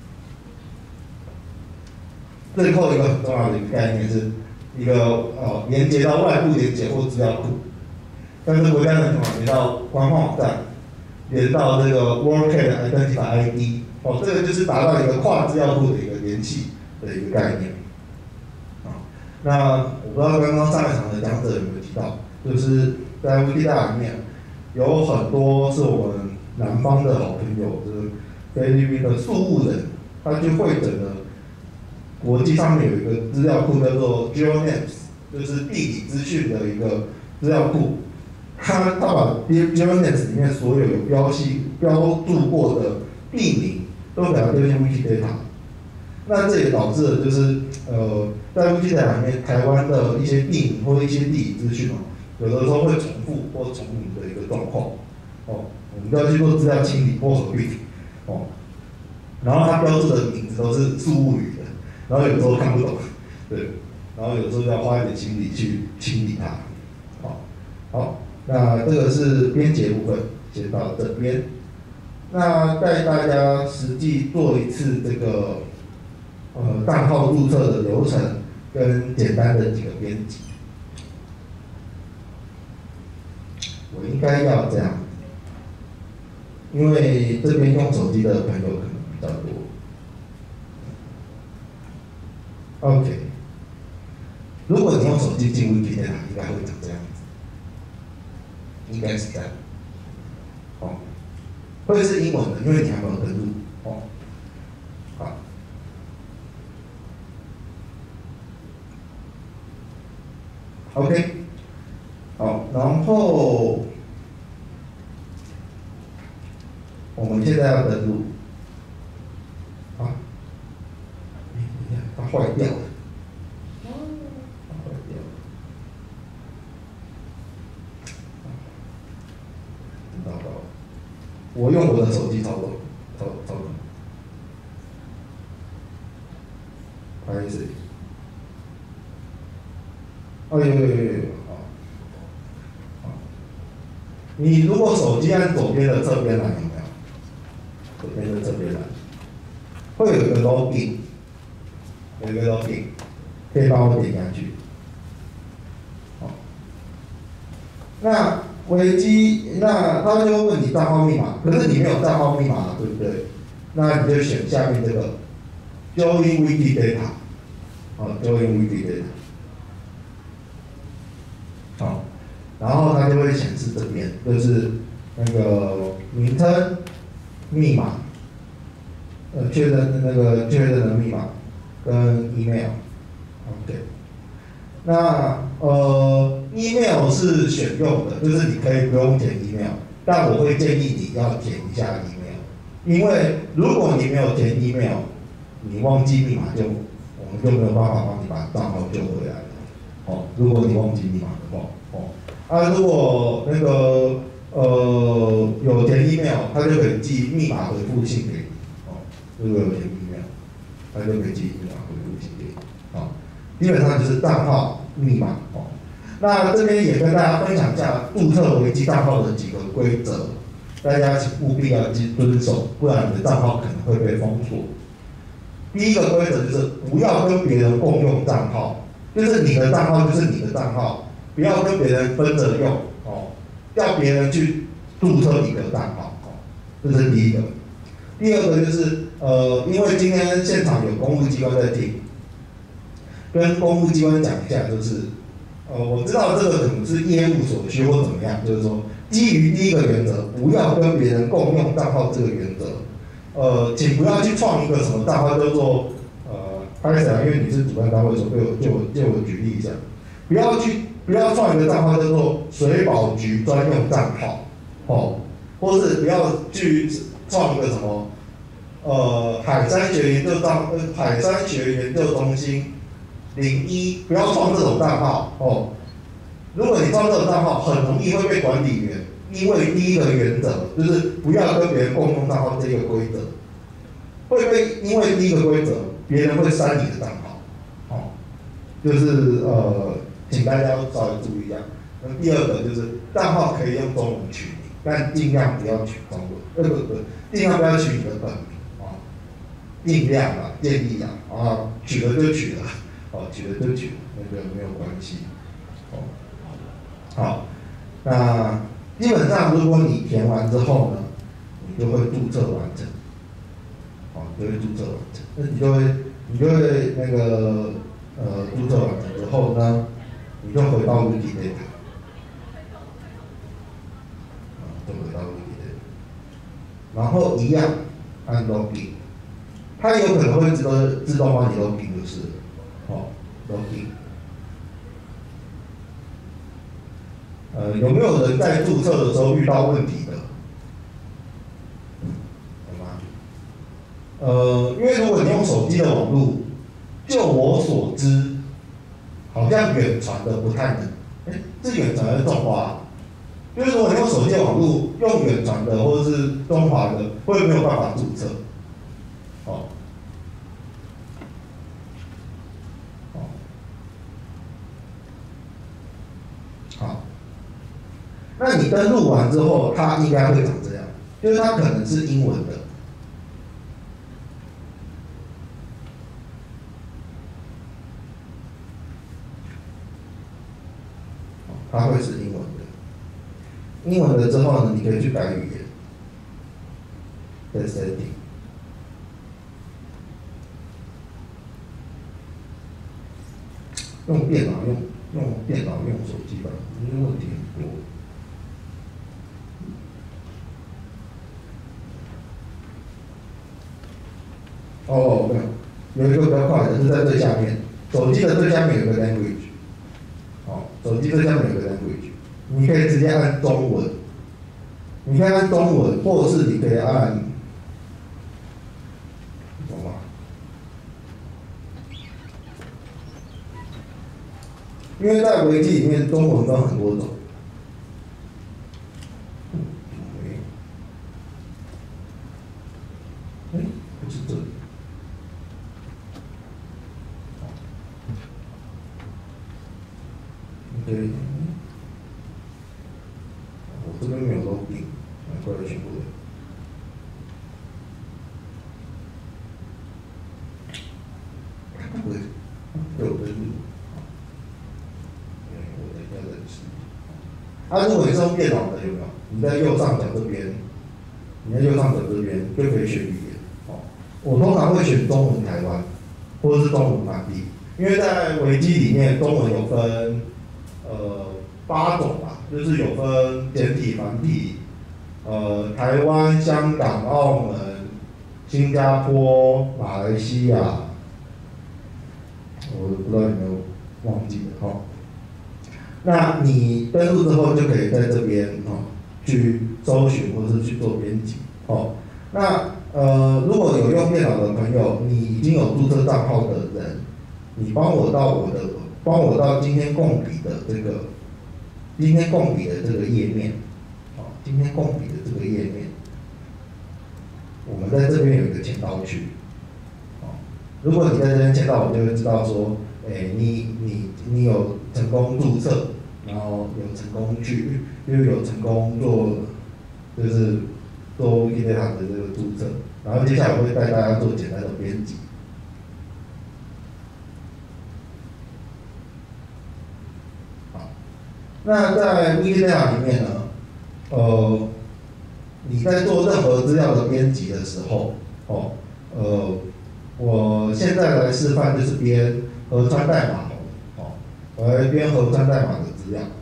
最后一个很重要的一个概念是一个呃连接到外部连接或资料库，像是国家人权馆连到官方网站，连到这个 WorldCat Identity I D， 哦，这个就是达到一个跨资料库的一个联系的一个概念。啊，那我不知道刚刚上一场的讲者有没有提到。 就是在 Wikidata 里面有很多是我们南方的好朋友，就是菲律宾的宿务人，他去会诊了国际上面有一个资料库叫做 GeoNames， 就是地理资讯的一个资料库。他他把 GeoNames 里面所有有标记标注过的地名都给它丢进 Wikidata。那这也导致了就是呃，在 Wikidata 里面台湾的一些地名或者一些地理资讯哦，有的时候会重复或重名的一个状况。哦，我们就要去做资料清理或合并。哦，然后它标注的名字都是宿务语的，然后有时候看不懂，对，然后有时候要花一点精力去清理它。好，好，那这个是编节部分，先到这边。那带大家实际做一次这个呃账号注册的流程跟简单的几个编辑。我应该要这样，因为这边用手机的朋友可能比较多。OK， 如果你用手机进 Wikidata， 应该会长这样子，应该是这样。哦，会是英文的，因为你还没有登录。哦，好。OK， 好，然后我们现在要登录。啊，它坏掉了。它坏掉了。很糟糕。我用我的手机操作，操操作。不好意思。哦有有有有有，好，好。你如果手机按左边的侧边栏有没有？左边的侧边栏，会有一个 login， 有一个 login， 可以帮我点下去。好，那维基，那他就问你账号密码，可是你没有账号密码，对不对？那你就选下面这个 Join Wikidata， 好 ，Join Wikidata。好，然后它就会显示这边，就是那个名称、密码，呃，确认那个确认的密码跟 email。OK， 那呃 email 是选用的，就是你可以不用填 email， 但我会建议你要填一下 email， 因为如果你没有填 email， 你忘记密码就我们就没有办法帮你把账号救回来了。哦，如果你忘记密码的话，哦，啊，如果那个呃有填 email， 他就可以寄密码回复信给你，哦，如果有填 email， 他就可以寄密码回复信给你，哦，基本上就是账号、密码，哦，那这边也跟大家分享一下注册维基账号的几个规则，大家请务必要去遵守，不然你的账号可能会被封锁。第一个规则就是不要跟别人共用账号。就是你的账号就是你的账号，不要跟别人分着用哦，要别人去注册一个账号哦，这是第一个。第二个就是呃，因为今天现场有公务机关在听，跟公务机关讲一下，就是呃，我知道这个可能是业务所需或怎么样，就是说基于第一个原则，不要跟别人共用账号这个原则，呃，请不要去创一个什么账号叫做。拍谁啊？因为你是主办单位，所以我就我就我举例一下，不要去不要创一个账号叫做水保局专用账号，哦，或是不要去创一个什么呃海山学研究账呃海山学研究中心零一，不要创这种账号哦。如果你创这种账号，很容易会被管理员，因为第一个原则就是不要跟别人共用账号这个规则，会被因为第一个规则。别人会删你的账号，哦，就是呃，请大家稍微注意一下。那第二个就是账号可以用中文取名，但尽量不要取中文，呃不不，尽量不要取你的本名啊，尽量啊，建议啊，啊，取了就取了，哦，取了就取了，那个没有关系，哦，好，那基本上如果你填完之后呢，你就会注册完成。哦，就会注册完成，那你就会，你就会那个呃注册完成之后呢，你就回到 Wikidata， 就回到 Wikidata，然后一样按 Login， 它有可能会自动自动帮你 Login 就是了，哦 Login。呃，有没有人在注册的时候遇到问题的？有吗？呃，因为如果你用手机的网络，就我所知，好像远传的不太能。哎，是远传还是中华？就是如果你用手机的网络用远传的或者是中华的，会没有办法注册。哦。哦。好。那你登录完之后，它应该会长这样，就是它可能是英文的。它会是英文的，英文的之后呢，你可以去改语言，在 setting， 用电脑用用电脑用手机吧，因为问题很多。哦，没有，有一个比较快的是在最下面，手机的最下面有个 language。哦，手机最下面有个 language， 你可以直接按中文，你可以按中文，或者是你可以按，懂吗？因为在维基里面，中文分很多种。哎，不是这里。对，我这边没有 login， 难怪选不了。对，对我登录。我等一下认识。啊，如果你是用电脑的，有没有？你在右上角这边，你在右上角这边就可以选语言。哦，我通常会选中文台湾，或者是中文翻译，因为在维基里面，中文有分。呃，八种吧，就是有分简体、繁体，呃，台湾、香港、澳门、新加坡、马来西亚，我不知道有没有忘记了哈。那你登录之后就可以在这边哦去搜寻或是去做编辑哦。那呃，如果有用电脑的朋友，你已经有注册账号的人，你帮我到我的。帮我到今天共笔的这个，今天共笔的这个页面，好，今天共笔的这个页面，我们在这边有一个签到区，好，如果你在这边签到，我就会知道说，哎，你你你有成功注册，然后有成功去，又有成功做，就是做 Wikidata 的这个注册，然后接下来我会带大家做简单的编辑。那在 Wikidata 里面呢，呃，你在做任何资料的编辑的时候，哦，呃，我现在来示范就是编河川代码哦，我来编河川代码的资料。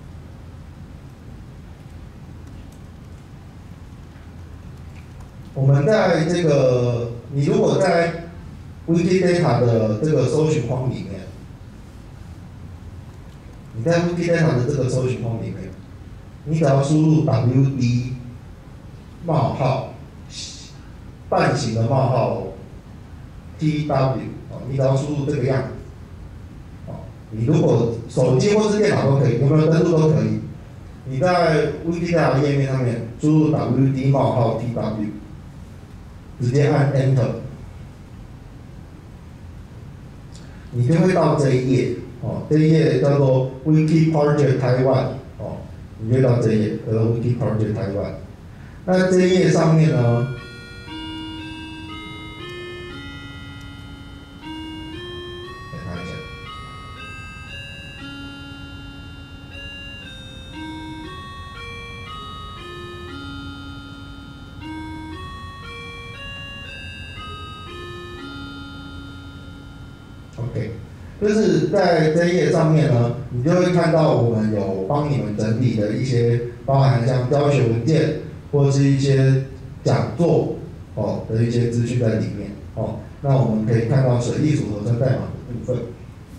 我们在这个，你如果在 Wikidata 的这个搜寻框里面。你在 Wikidata 的这个搜寻框里面，你只要输入 W D 冒号半形的冒号 T W 哦，你只要输入这个样子哦，你如果手机或是电脑都可以，有没有登录都可以。你在 Wikidata 页面上面输入 W D 冒号 T W， 直接按 Enter， 你就会到这一页。哦，这一页叫做 Wiki Project Taiwan， 哦，你就到这一页，叫做 Wiki Project Taiwan。那这一页上面呢，来看一下。OK。就是在这一页上面呢， 你就会看到我们有帮你们整理的一些，包含像教学文件或是一些讲座哦的一些资讯在里面哦。那我们可以看到水力组合成代码的部分。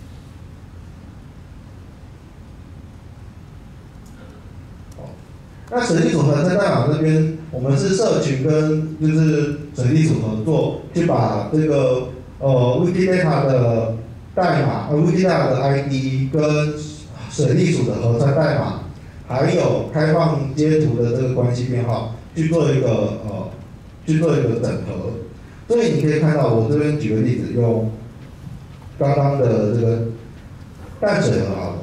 哦，那水力组合成代码这边，我们是社群跟就是水力组合作，去把这个呃 Wikidata 的代码，呃 Wikidata 的 I D 跟水力组的合成代码，还有开放截图的这个关系编号，去做一个呃去做一个整合。所以你可以看到，我这边举个例子，用刚刚的这个淡水河好了，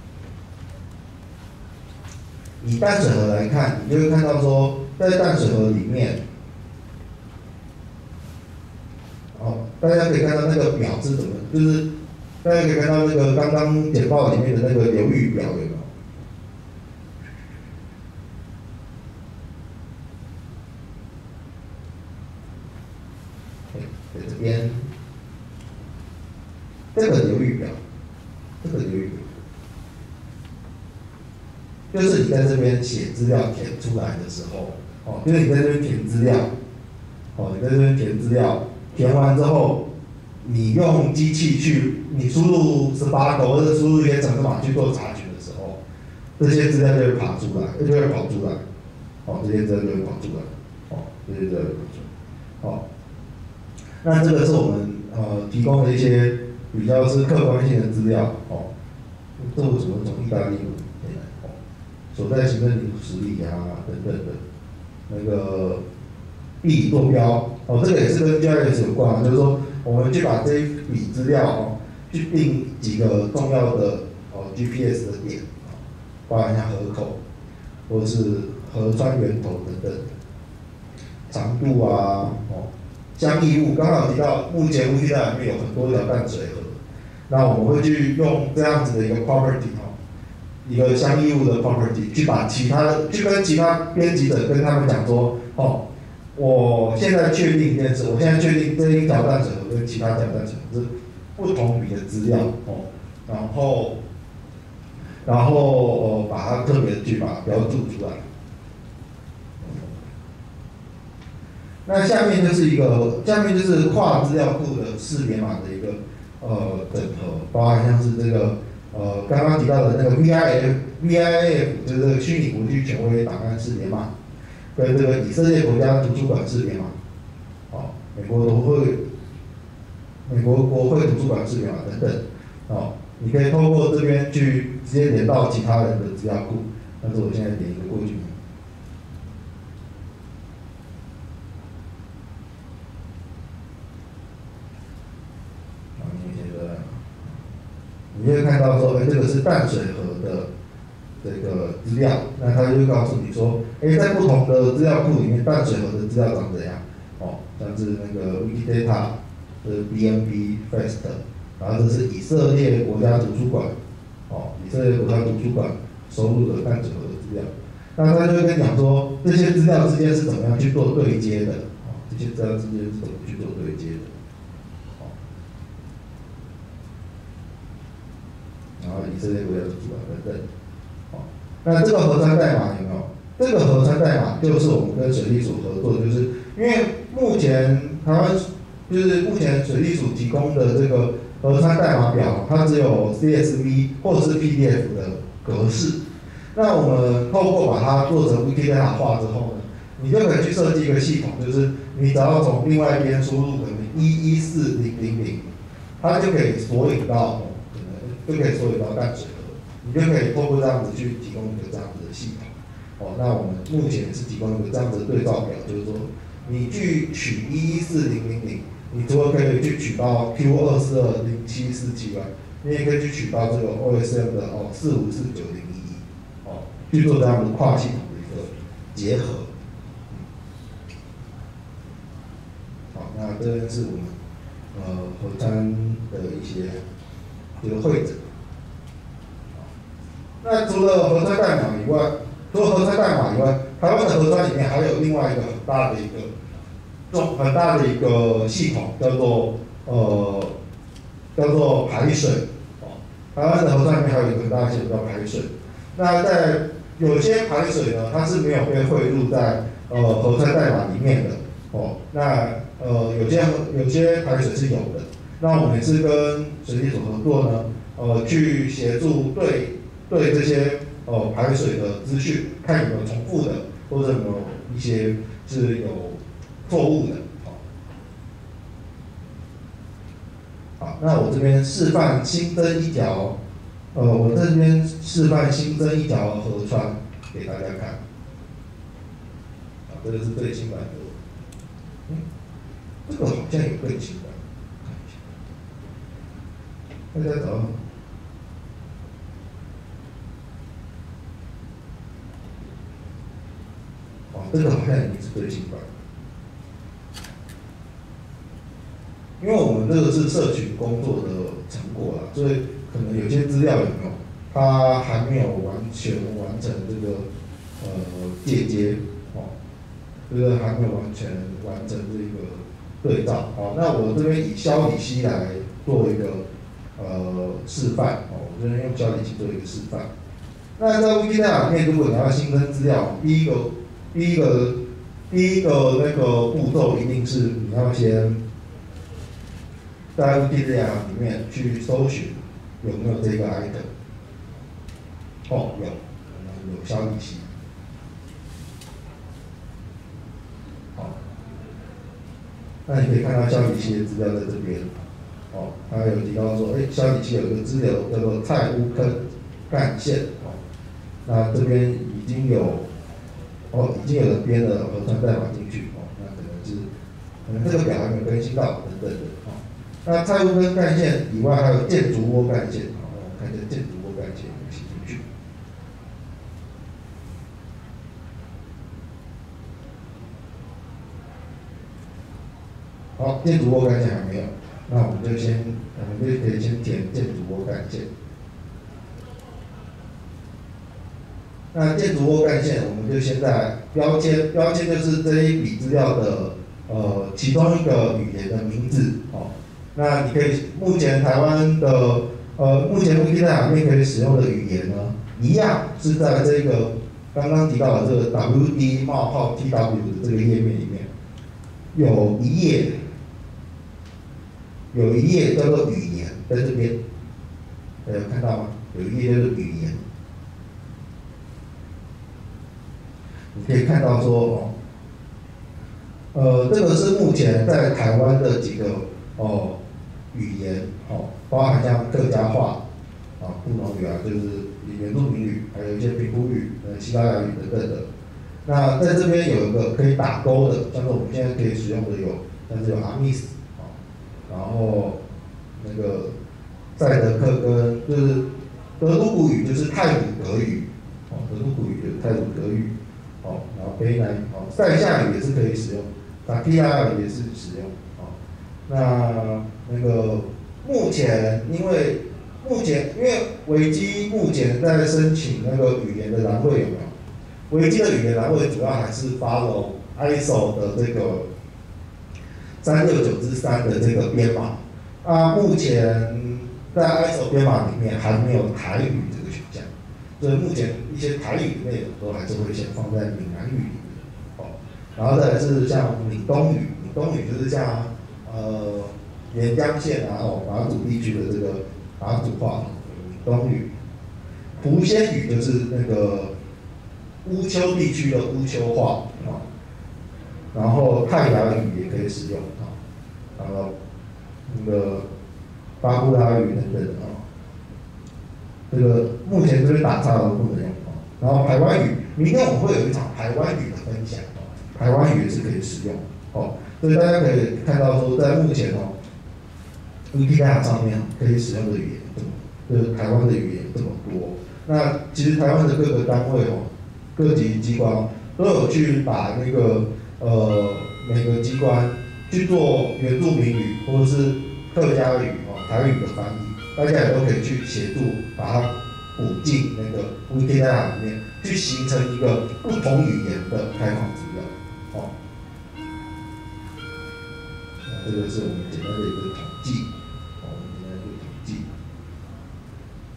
以淡水河来看，你就会看到说，在淡水河里面，哦，大家可以看到那个表是怎么，就是大家可以看到那个刚刚简报里面的那个流域表有没有？在这边，这个流域表，这个流域表，就是你在这边写资料填出来的时候，哦，就是你在这边填资料，哦，你在这边填资料，填完之后，你用机器去，你输入 Spark 或者输入一些程式码去做查询的时候，这些资料就会爬出来，就会跑出来，哦，这些资料就会跑出来，哦，这些资料就会跑出来，哦。那这个是我们呃提供的一些比较是客观性的资料哦，这为什么从意大利文进来哦，所在行政领土实力啊等等的，那个地理坐标哦，这个也是跟 G I S 有关，就是说我们去把这一笔资料哦，去定几个重要的哦 G P S 的点，包含像河口或者是河川源头等等，长度啊哦。相异物刚好提到，目前 Wikidata 里面有很多条淡水河，那我们会去用这样子的一个 property 哦，一个相异物的 property 去把其他的，去跟其他编辑者跟他们讲说，哦，我现在确定一件事，我现在确定这一条淡水河跟其他条淡水河是不同笔的资料哦，然后，然后哦把它特别去把它标注出来。那下面就是一个，下面就是跨资料库的识别码的一个呃整合，包含像是这个呃刚刚提到的那个 V I F V I F 就是这个虚拟国际权威档案识别码，跟这个以色列国家图书馆识别码，哦，美国国会美国国会图书馆识别码等等，哦，你可以透过这边去直接连到其他人的资料库，但是我现在点一个过去。你会看到说，哎，这个是淡水河的这个资料，那它就告诉你说，哎，在不同的资料库里面，淡水河的资料长怎样？哦，像是那个 Wikidata 的 B N B Fast， 然后这是以色列国家图书馆，哦，以色列国家图书馆收录的淡水河的资料，那他就会跟你讲说，这些资料之间是怎么样去做对接的，哦，这些资料之间是怎么去做对接的。然后以色列国家图书馆等等，好，那这个合参代码有没有？这个合参代码就是我们跟水利署合作，就是因为目前台湾就是目前水利署提供的这个合参代码表，它只有 C S V 或者是 P D F 的格式。那我们透过把它做成 Wikidata 化之后呢，你就可以去设计一个系统，就是你只要从另外一边输入可能一一四零零零，它就可以索引到。就可以缩引到淡水河，你就可以透过这样子去提供一个这样子的系统。哦，那我们目前是提供一个这样子的对照表，就是说，你去取一一四零零零，你除了可以去取到 Q 二四二零七四七外，你也可以去取到这个 O S M 的哦四五四九零一一，哦，去做这样的跨系统的一个结合。好，那这边是我们呃合参的一些。这个会诊，那除了合参代码以外，除了合参代码以外，台湾的合参里面还有另外一个很大的一个，重很大的一个系统，叫做呃叫做排水，哦， 台湾的河川里面还有一个很大的系统叫排水。那在有些排水呢，它是没有被汇入在呃河川代码里面的哦。那呃有些有些排水是有的。那我们也是跟水利所合作呢，呃去协助对对这些呃排水的资讯，看有没有重复的，或者有没有一些是有错误的。好，那我这边示范新增一条，呃，我这边示范新增一条河川给大家看。啊，这个是最新版的。嗯，这个好像有更新版，看一下。大家找到吗？哦，这个好像已经是最新版。因为我们这个是社群工作的成果啦，所以可能有些资料有没有，它还没有完全完成这个呃借接哦，就是还没有完全完成这个对照。好，那我这边以萧里溪来做一个呃示范哦，我这边用萧里溪做一个示范。那在 Wikidata 里面，如果你要新增资料，第一个第一个第一个那个步骤一定是你要先在 Wikidata 里面去搜寻有没有这个 item。哦，有，有萧里溪。好，那你可以看到萧里溪的资料在这边。哦，它有提到说，哎，萧里溪有一个支流叫做菜屋坑干线。哦，那这边已经有，哦，已经有人编了河川代码进去。哦，那可能是，可能这个表还没有更新到等等的。哦。那菜屋坑干线以外，还有建筑窝干线，好，我们看一下建筑窝干线有写进去。好，建筑窝干线还没有，那我们就先，我们就可以先填建筑窝干线。那建筑窝干线，我们就先在标签，标签就是这一笔资料的呃其中一个语言的名字，哦。那你可以，目前台湾的呃，目前 Wikidata 里面可以使用的语言呢，一样是在这个刚刚提到的这个 W D 冒号 T W 的这个页面里面，有一页，有一页叫做语言，在这边，大家有看到吗？有一页叫做语言，你可以看到说哦，呃，这个是目前在台湾的几个哦。语言哦，包含像客家话啊、布农语啊，就是原住民语，还有一些平埔语、呃西班牙语等等的。那在这边有一个可以打勾的，像是我们现在可以使用的有，像是有阿密斯啊，然后那个赛德克跟就是德鲁古语，就是泰鲁格语，哦，德鲁古语就是泰鲁格语，哦，然后卑南哦，塞夏语也是可以使用，塔基亚语也是使用，哦，那。那个目前，因为目前因为维基目前在申请那个语言的栏位有没有？维基的语言栏位主要还是 follow I S O 的这个三六九之三的这个编码。啊，目前在 I S O 编码里面还没有台语这个选项，所以目前一些台语的内容都还是会先放在闽南语里面。哦，然后再来是像闽东语，闽东语就是像呃。连江县啊，哦，马祖地区的这个马祖话，闽东语，蒲仙语就是那个乌丘地区的乌丘话啊，然后泰雅语也可以使用啊，然后那个巴布拉语等等啊，这个目前这边打岔都不能用啊，然后排湾语，明天我们会有一场排湾语的分享啊，排湾语也是可以使用哦，所以大家可以看到说，在目前哦。Wikidata 上面可以使用的语言这么，就是台湾的语言这么多。那其实台湾的各个单位哦，各级机关都有去把那个呃每个机关去做原住民语或者是客家语哦台语的翻译，大家也都可以去协助把它补进那个 Wikidata 里面，去形成一个不同语言的开放资料。哦，那这个是我们简单的一个统计。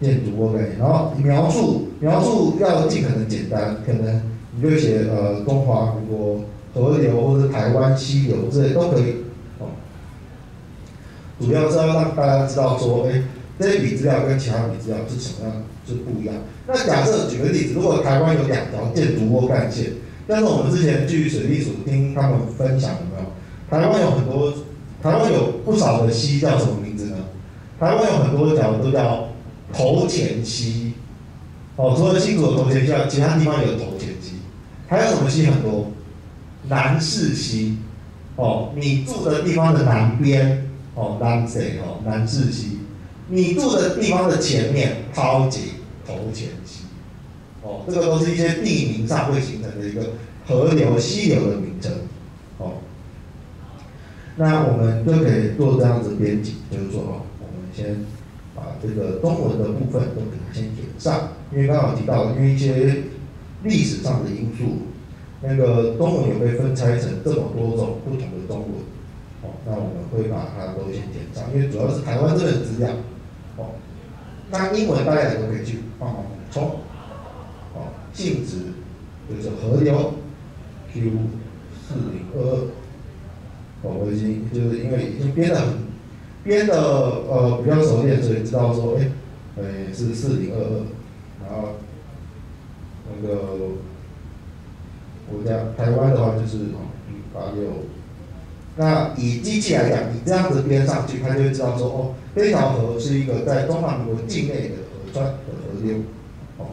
建筑或概念，然后描述描述要尽可能简单，可能你就写呃中华民国河流或者台湾溪流之类都可以。哦，主要是要让大家知道说，哎，这一笔资料跟其他笔资料是什么样，是不一样。那假设举个例子，如果台湾有两条建筑或干线，像是我们之前去水利署听他们分享，有没有？台湾有很多，台湾有不少的溪叫什么名字呢？台湾有很多条都叫头前溪。哦，除了新竹的头前溪外，其他地方也有头前溪。还有什么溪很多？南势溪。哦，你住的地方的南边，哦，南势哦，南势溪。你住的地方的前面，抛井头前溪。哦，这个都是一些地名上会形成的一个河流、溪流的名称。哦，那我们就可以做这样子编辑，就是说，哦，我们先把这个中文的部分都给它先填上，因为刚刚有提到，因为一些历史上的因素，那个中文也被分拆成这么多种不同的中文。哦，那我们会把它都先填上，因为主要是台湾这边的资料。哦，那英文大家也都可以去帮忙补充。哦，性质就是河流 Q 四零二二。哦，我已经就是因为已经编的很编的呃比较熟练，所以知道说，哎，呃是四零二二，然后那个国家台湾的话就是哦一八六。那以机器来讲，你这样子编上去，它就会知道说，哦，这条河是一个在中华民国境内的河川的河流。哦，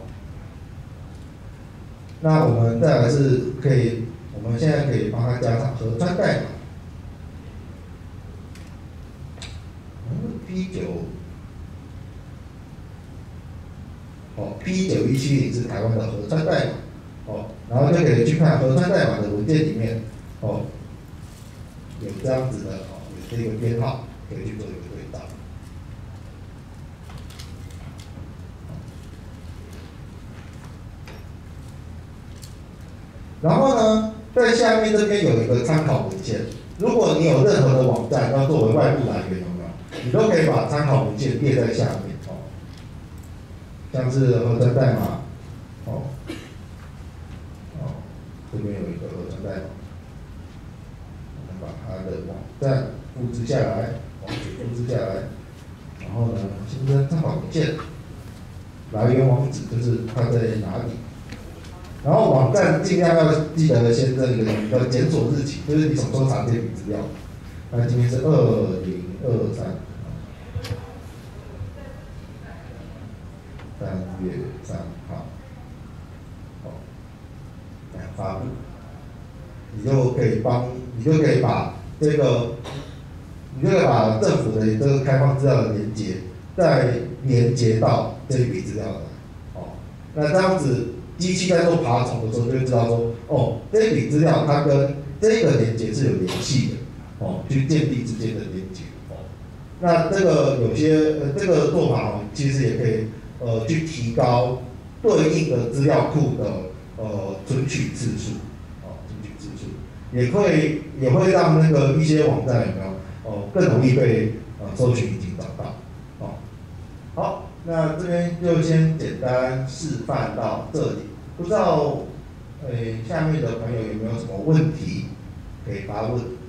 那我们再来是可以，我们现在可以帮它加上河川代码。P 九，哦 ，P 九一七零是台湾的河川代码。哦，然后就可以去看河川代码的文件里面，哦。有这样子的哦，有这个编号可以去做一个对照。然后呢，在下面这边有一个参考文件，如果你有任何的网站要作为外部来源，有没有？你都可以把参考文件列在下面哦，像是河川代码，哦，哦，这边有一个河川代码。把它的网站复制下来，网址复制下来，然后呢，新增参考文件，来源网址就是它在哪里，然后网站尽量要记得先这个叫检索日期，就是你什么时候查这笔资料。那今天是二零二三，三月三号，好，来发布。你就可以帮，你就可以把这个，你就可以把政府的这个开放资料的连接，再连接到这一笔资料来，哦，那这样子机器在做爬虫的时候，就会知道说，哦，这一笔资料它跟这个连接是有联系的，哦，去建立之间的连接，哦，那这个有些呃这个做法哦，其实也可以呃去提高对应的资料库的呃存取次数。也会也会让那个一些网站有没有哦更容易被呃搜寻引擎找到哦。好，那这边就先简单示范到这里，不知道呃下面的朋友有没有什么问题可以发问？